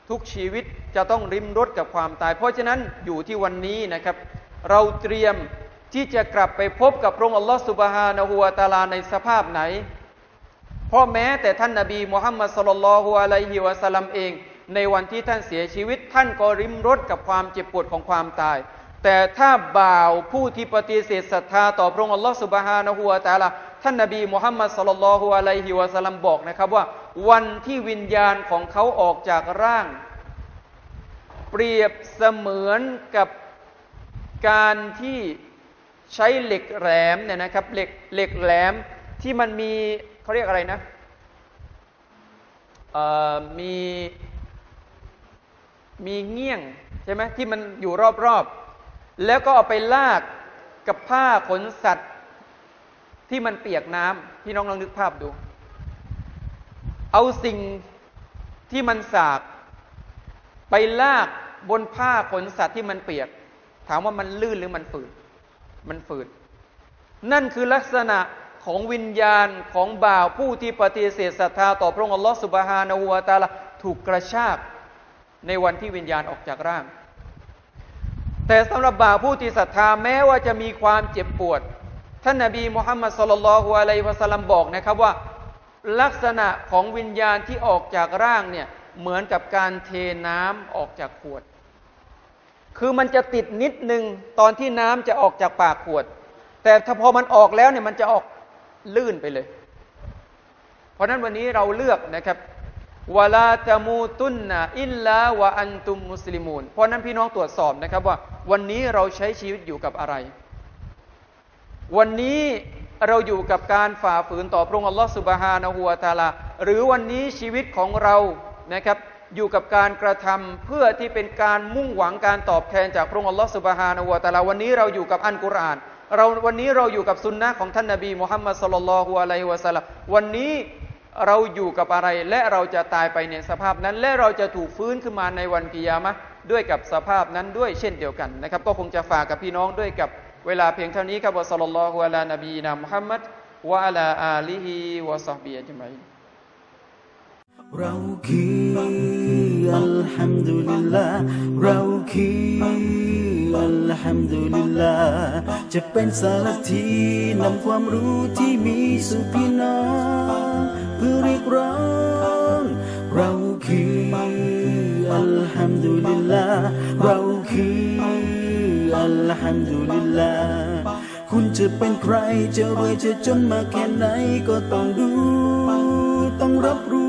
ทุกชีวิตจะต้องริมรสกับความตายเพราะฉะนั้นอยู่ที่วันนี้นะครับเราเตรียมที่จะกลับไปพบกับพระองค์อัลลอฮฺซุบฮานะฮูวะตะอาลาในสภาพไหนเพราะแม้แต่ท่านนบีมุฮัมมัดศ็อลลัลลอฮุอะลัยฮิวะซัลลัมเองในวันที่ท่านเสียชีวิตท่านก็ริมรสกับความเจ็บปวดของความตายแต่ถ้าบ่าวผู้ที่ปฏิเสธศรัทธาต่อพระองค์อัลลอฮฺซุบฮานะฮูวะตะอาลาท่านนบีมุฮัมมัดศ็อลลัลลอฮุอะลัยฮิวะซัลลัมบอกนะครับว่าวันที่วิญญาณของเขาออกจากร่างเปรียบเสมือนกับการที่ใช้เหล็กแหลมเนี่ยนะครับเหล็กเหล็กแหลมที่มันมีเขาเรียกอะไรนะเอ่อมีมีเงี้ยงใช่ไหมที่มันอยู่รอบๆแล้วก็เอาไปลากกับผ้าขนสัตว์ที่มันเปียกน้ำพี่น้องลองนึกภาพดูเอาสิ่งที่มันสากไปลากบนผ้าขนสัตว์ที่มันเปียกถามว่ามันลื่นหรือมันฝืดมันฝืดนั่นคือลักษณะของวิญญาณของบ่าวผู้ที่ปฏิเสธศรัทธาต่อพระองค์อัลลอฮฺซุบฮานะฮูวะตะอาลาถูกกระชากในวันที่วิญญาณออกจากร่างแต่สำหรับบ่าวผู้ที่ศรัทธาแม้ว่าจะมีความเจ็บปวดท่านนบีมุฮัมมัดศ็อลลัลลอฮุอะลัยฮิวะซัลลัมบอกนะครับว่าลักษณะของวิญญาณที่ออกจากร่างเนี่ยเหมือนกับการเทน้ำออกจากขวดคือมันจะติดนิดนึงตอนที่น้ำจะออกจากปากขวดแต่ถ้าพอมันออกแล้วเนี่ยมันจะออกลื่นไปเลยเพราะนั้นวันนี้เราเลือกนะครับวะลาตะมูตุนนะอิลลาวะอันตุมมุสลิมูนเพราะนั้นพี่น้องตรวจสอบนะครับว่าวันนี้เราใช้ชีวิตอยู่กับอะไรวันนี้เราอยู่กับการฝ่าฝืนต่อพระองค์อัลลอฮฺซุบฮานะฮูวะตะอาลาหรือวันนี้ชีวิตของเรานะครับอยู่กับการกระทำเพื่อที่เป็นการมุ่งหวังการตอบแทนจากพระองค์อัลลอฮฺซุบฮานะฮูวะตะอาลาวันนี้เราอยู่กับอัลกุรอานเราวันนี้เราอยู่กับซุนนะห์ของท่านนบีมุฮัมมัดศ็อลลัลลอฮุอะลัยฮิวะซัลลัมวันนี้เราอยู่กับอะไรและเราจะตายไปในสภาพนั้นและเราจะถูกฟื้นขึ้นมาในวันกิยามะห์ด้วยกับสภาพนั้นด้วยเช่นเดียวกันนะครับก็คงจะฝากกับพี่น้องด้วยกับเวลาเพียงเท่านี้ครับวะศ็อลลัลลอฮุอะลานบีนะมุฮัมมัดวะอะลาอาลิฮิวะศอฮบิฮิอัจมัยน์เราคืออัลฮัมดุลิลลาห์เราคืออัลฮัมดุลิลลาห์จะเป็นสารทีนำความรู้ที่มีสู่พี่น้องเพื่อเรียกร้องเราคืออัลฮัมดุลิลลาห์เราคืออัลฮัมดุลิลลาห์คุณจะเป็นใครจะรวยจะจนมาแค่ไหนก็ต้องดูต้องรับรู้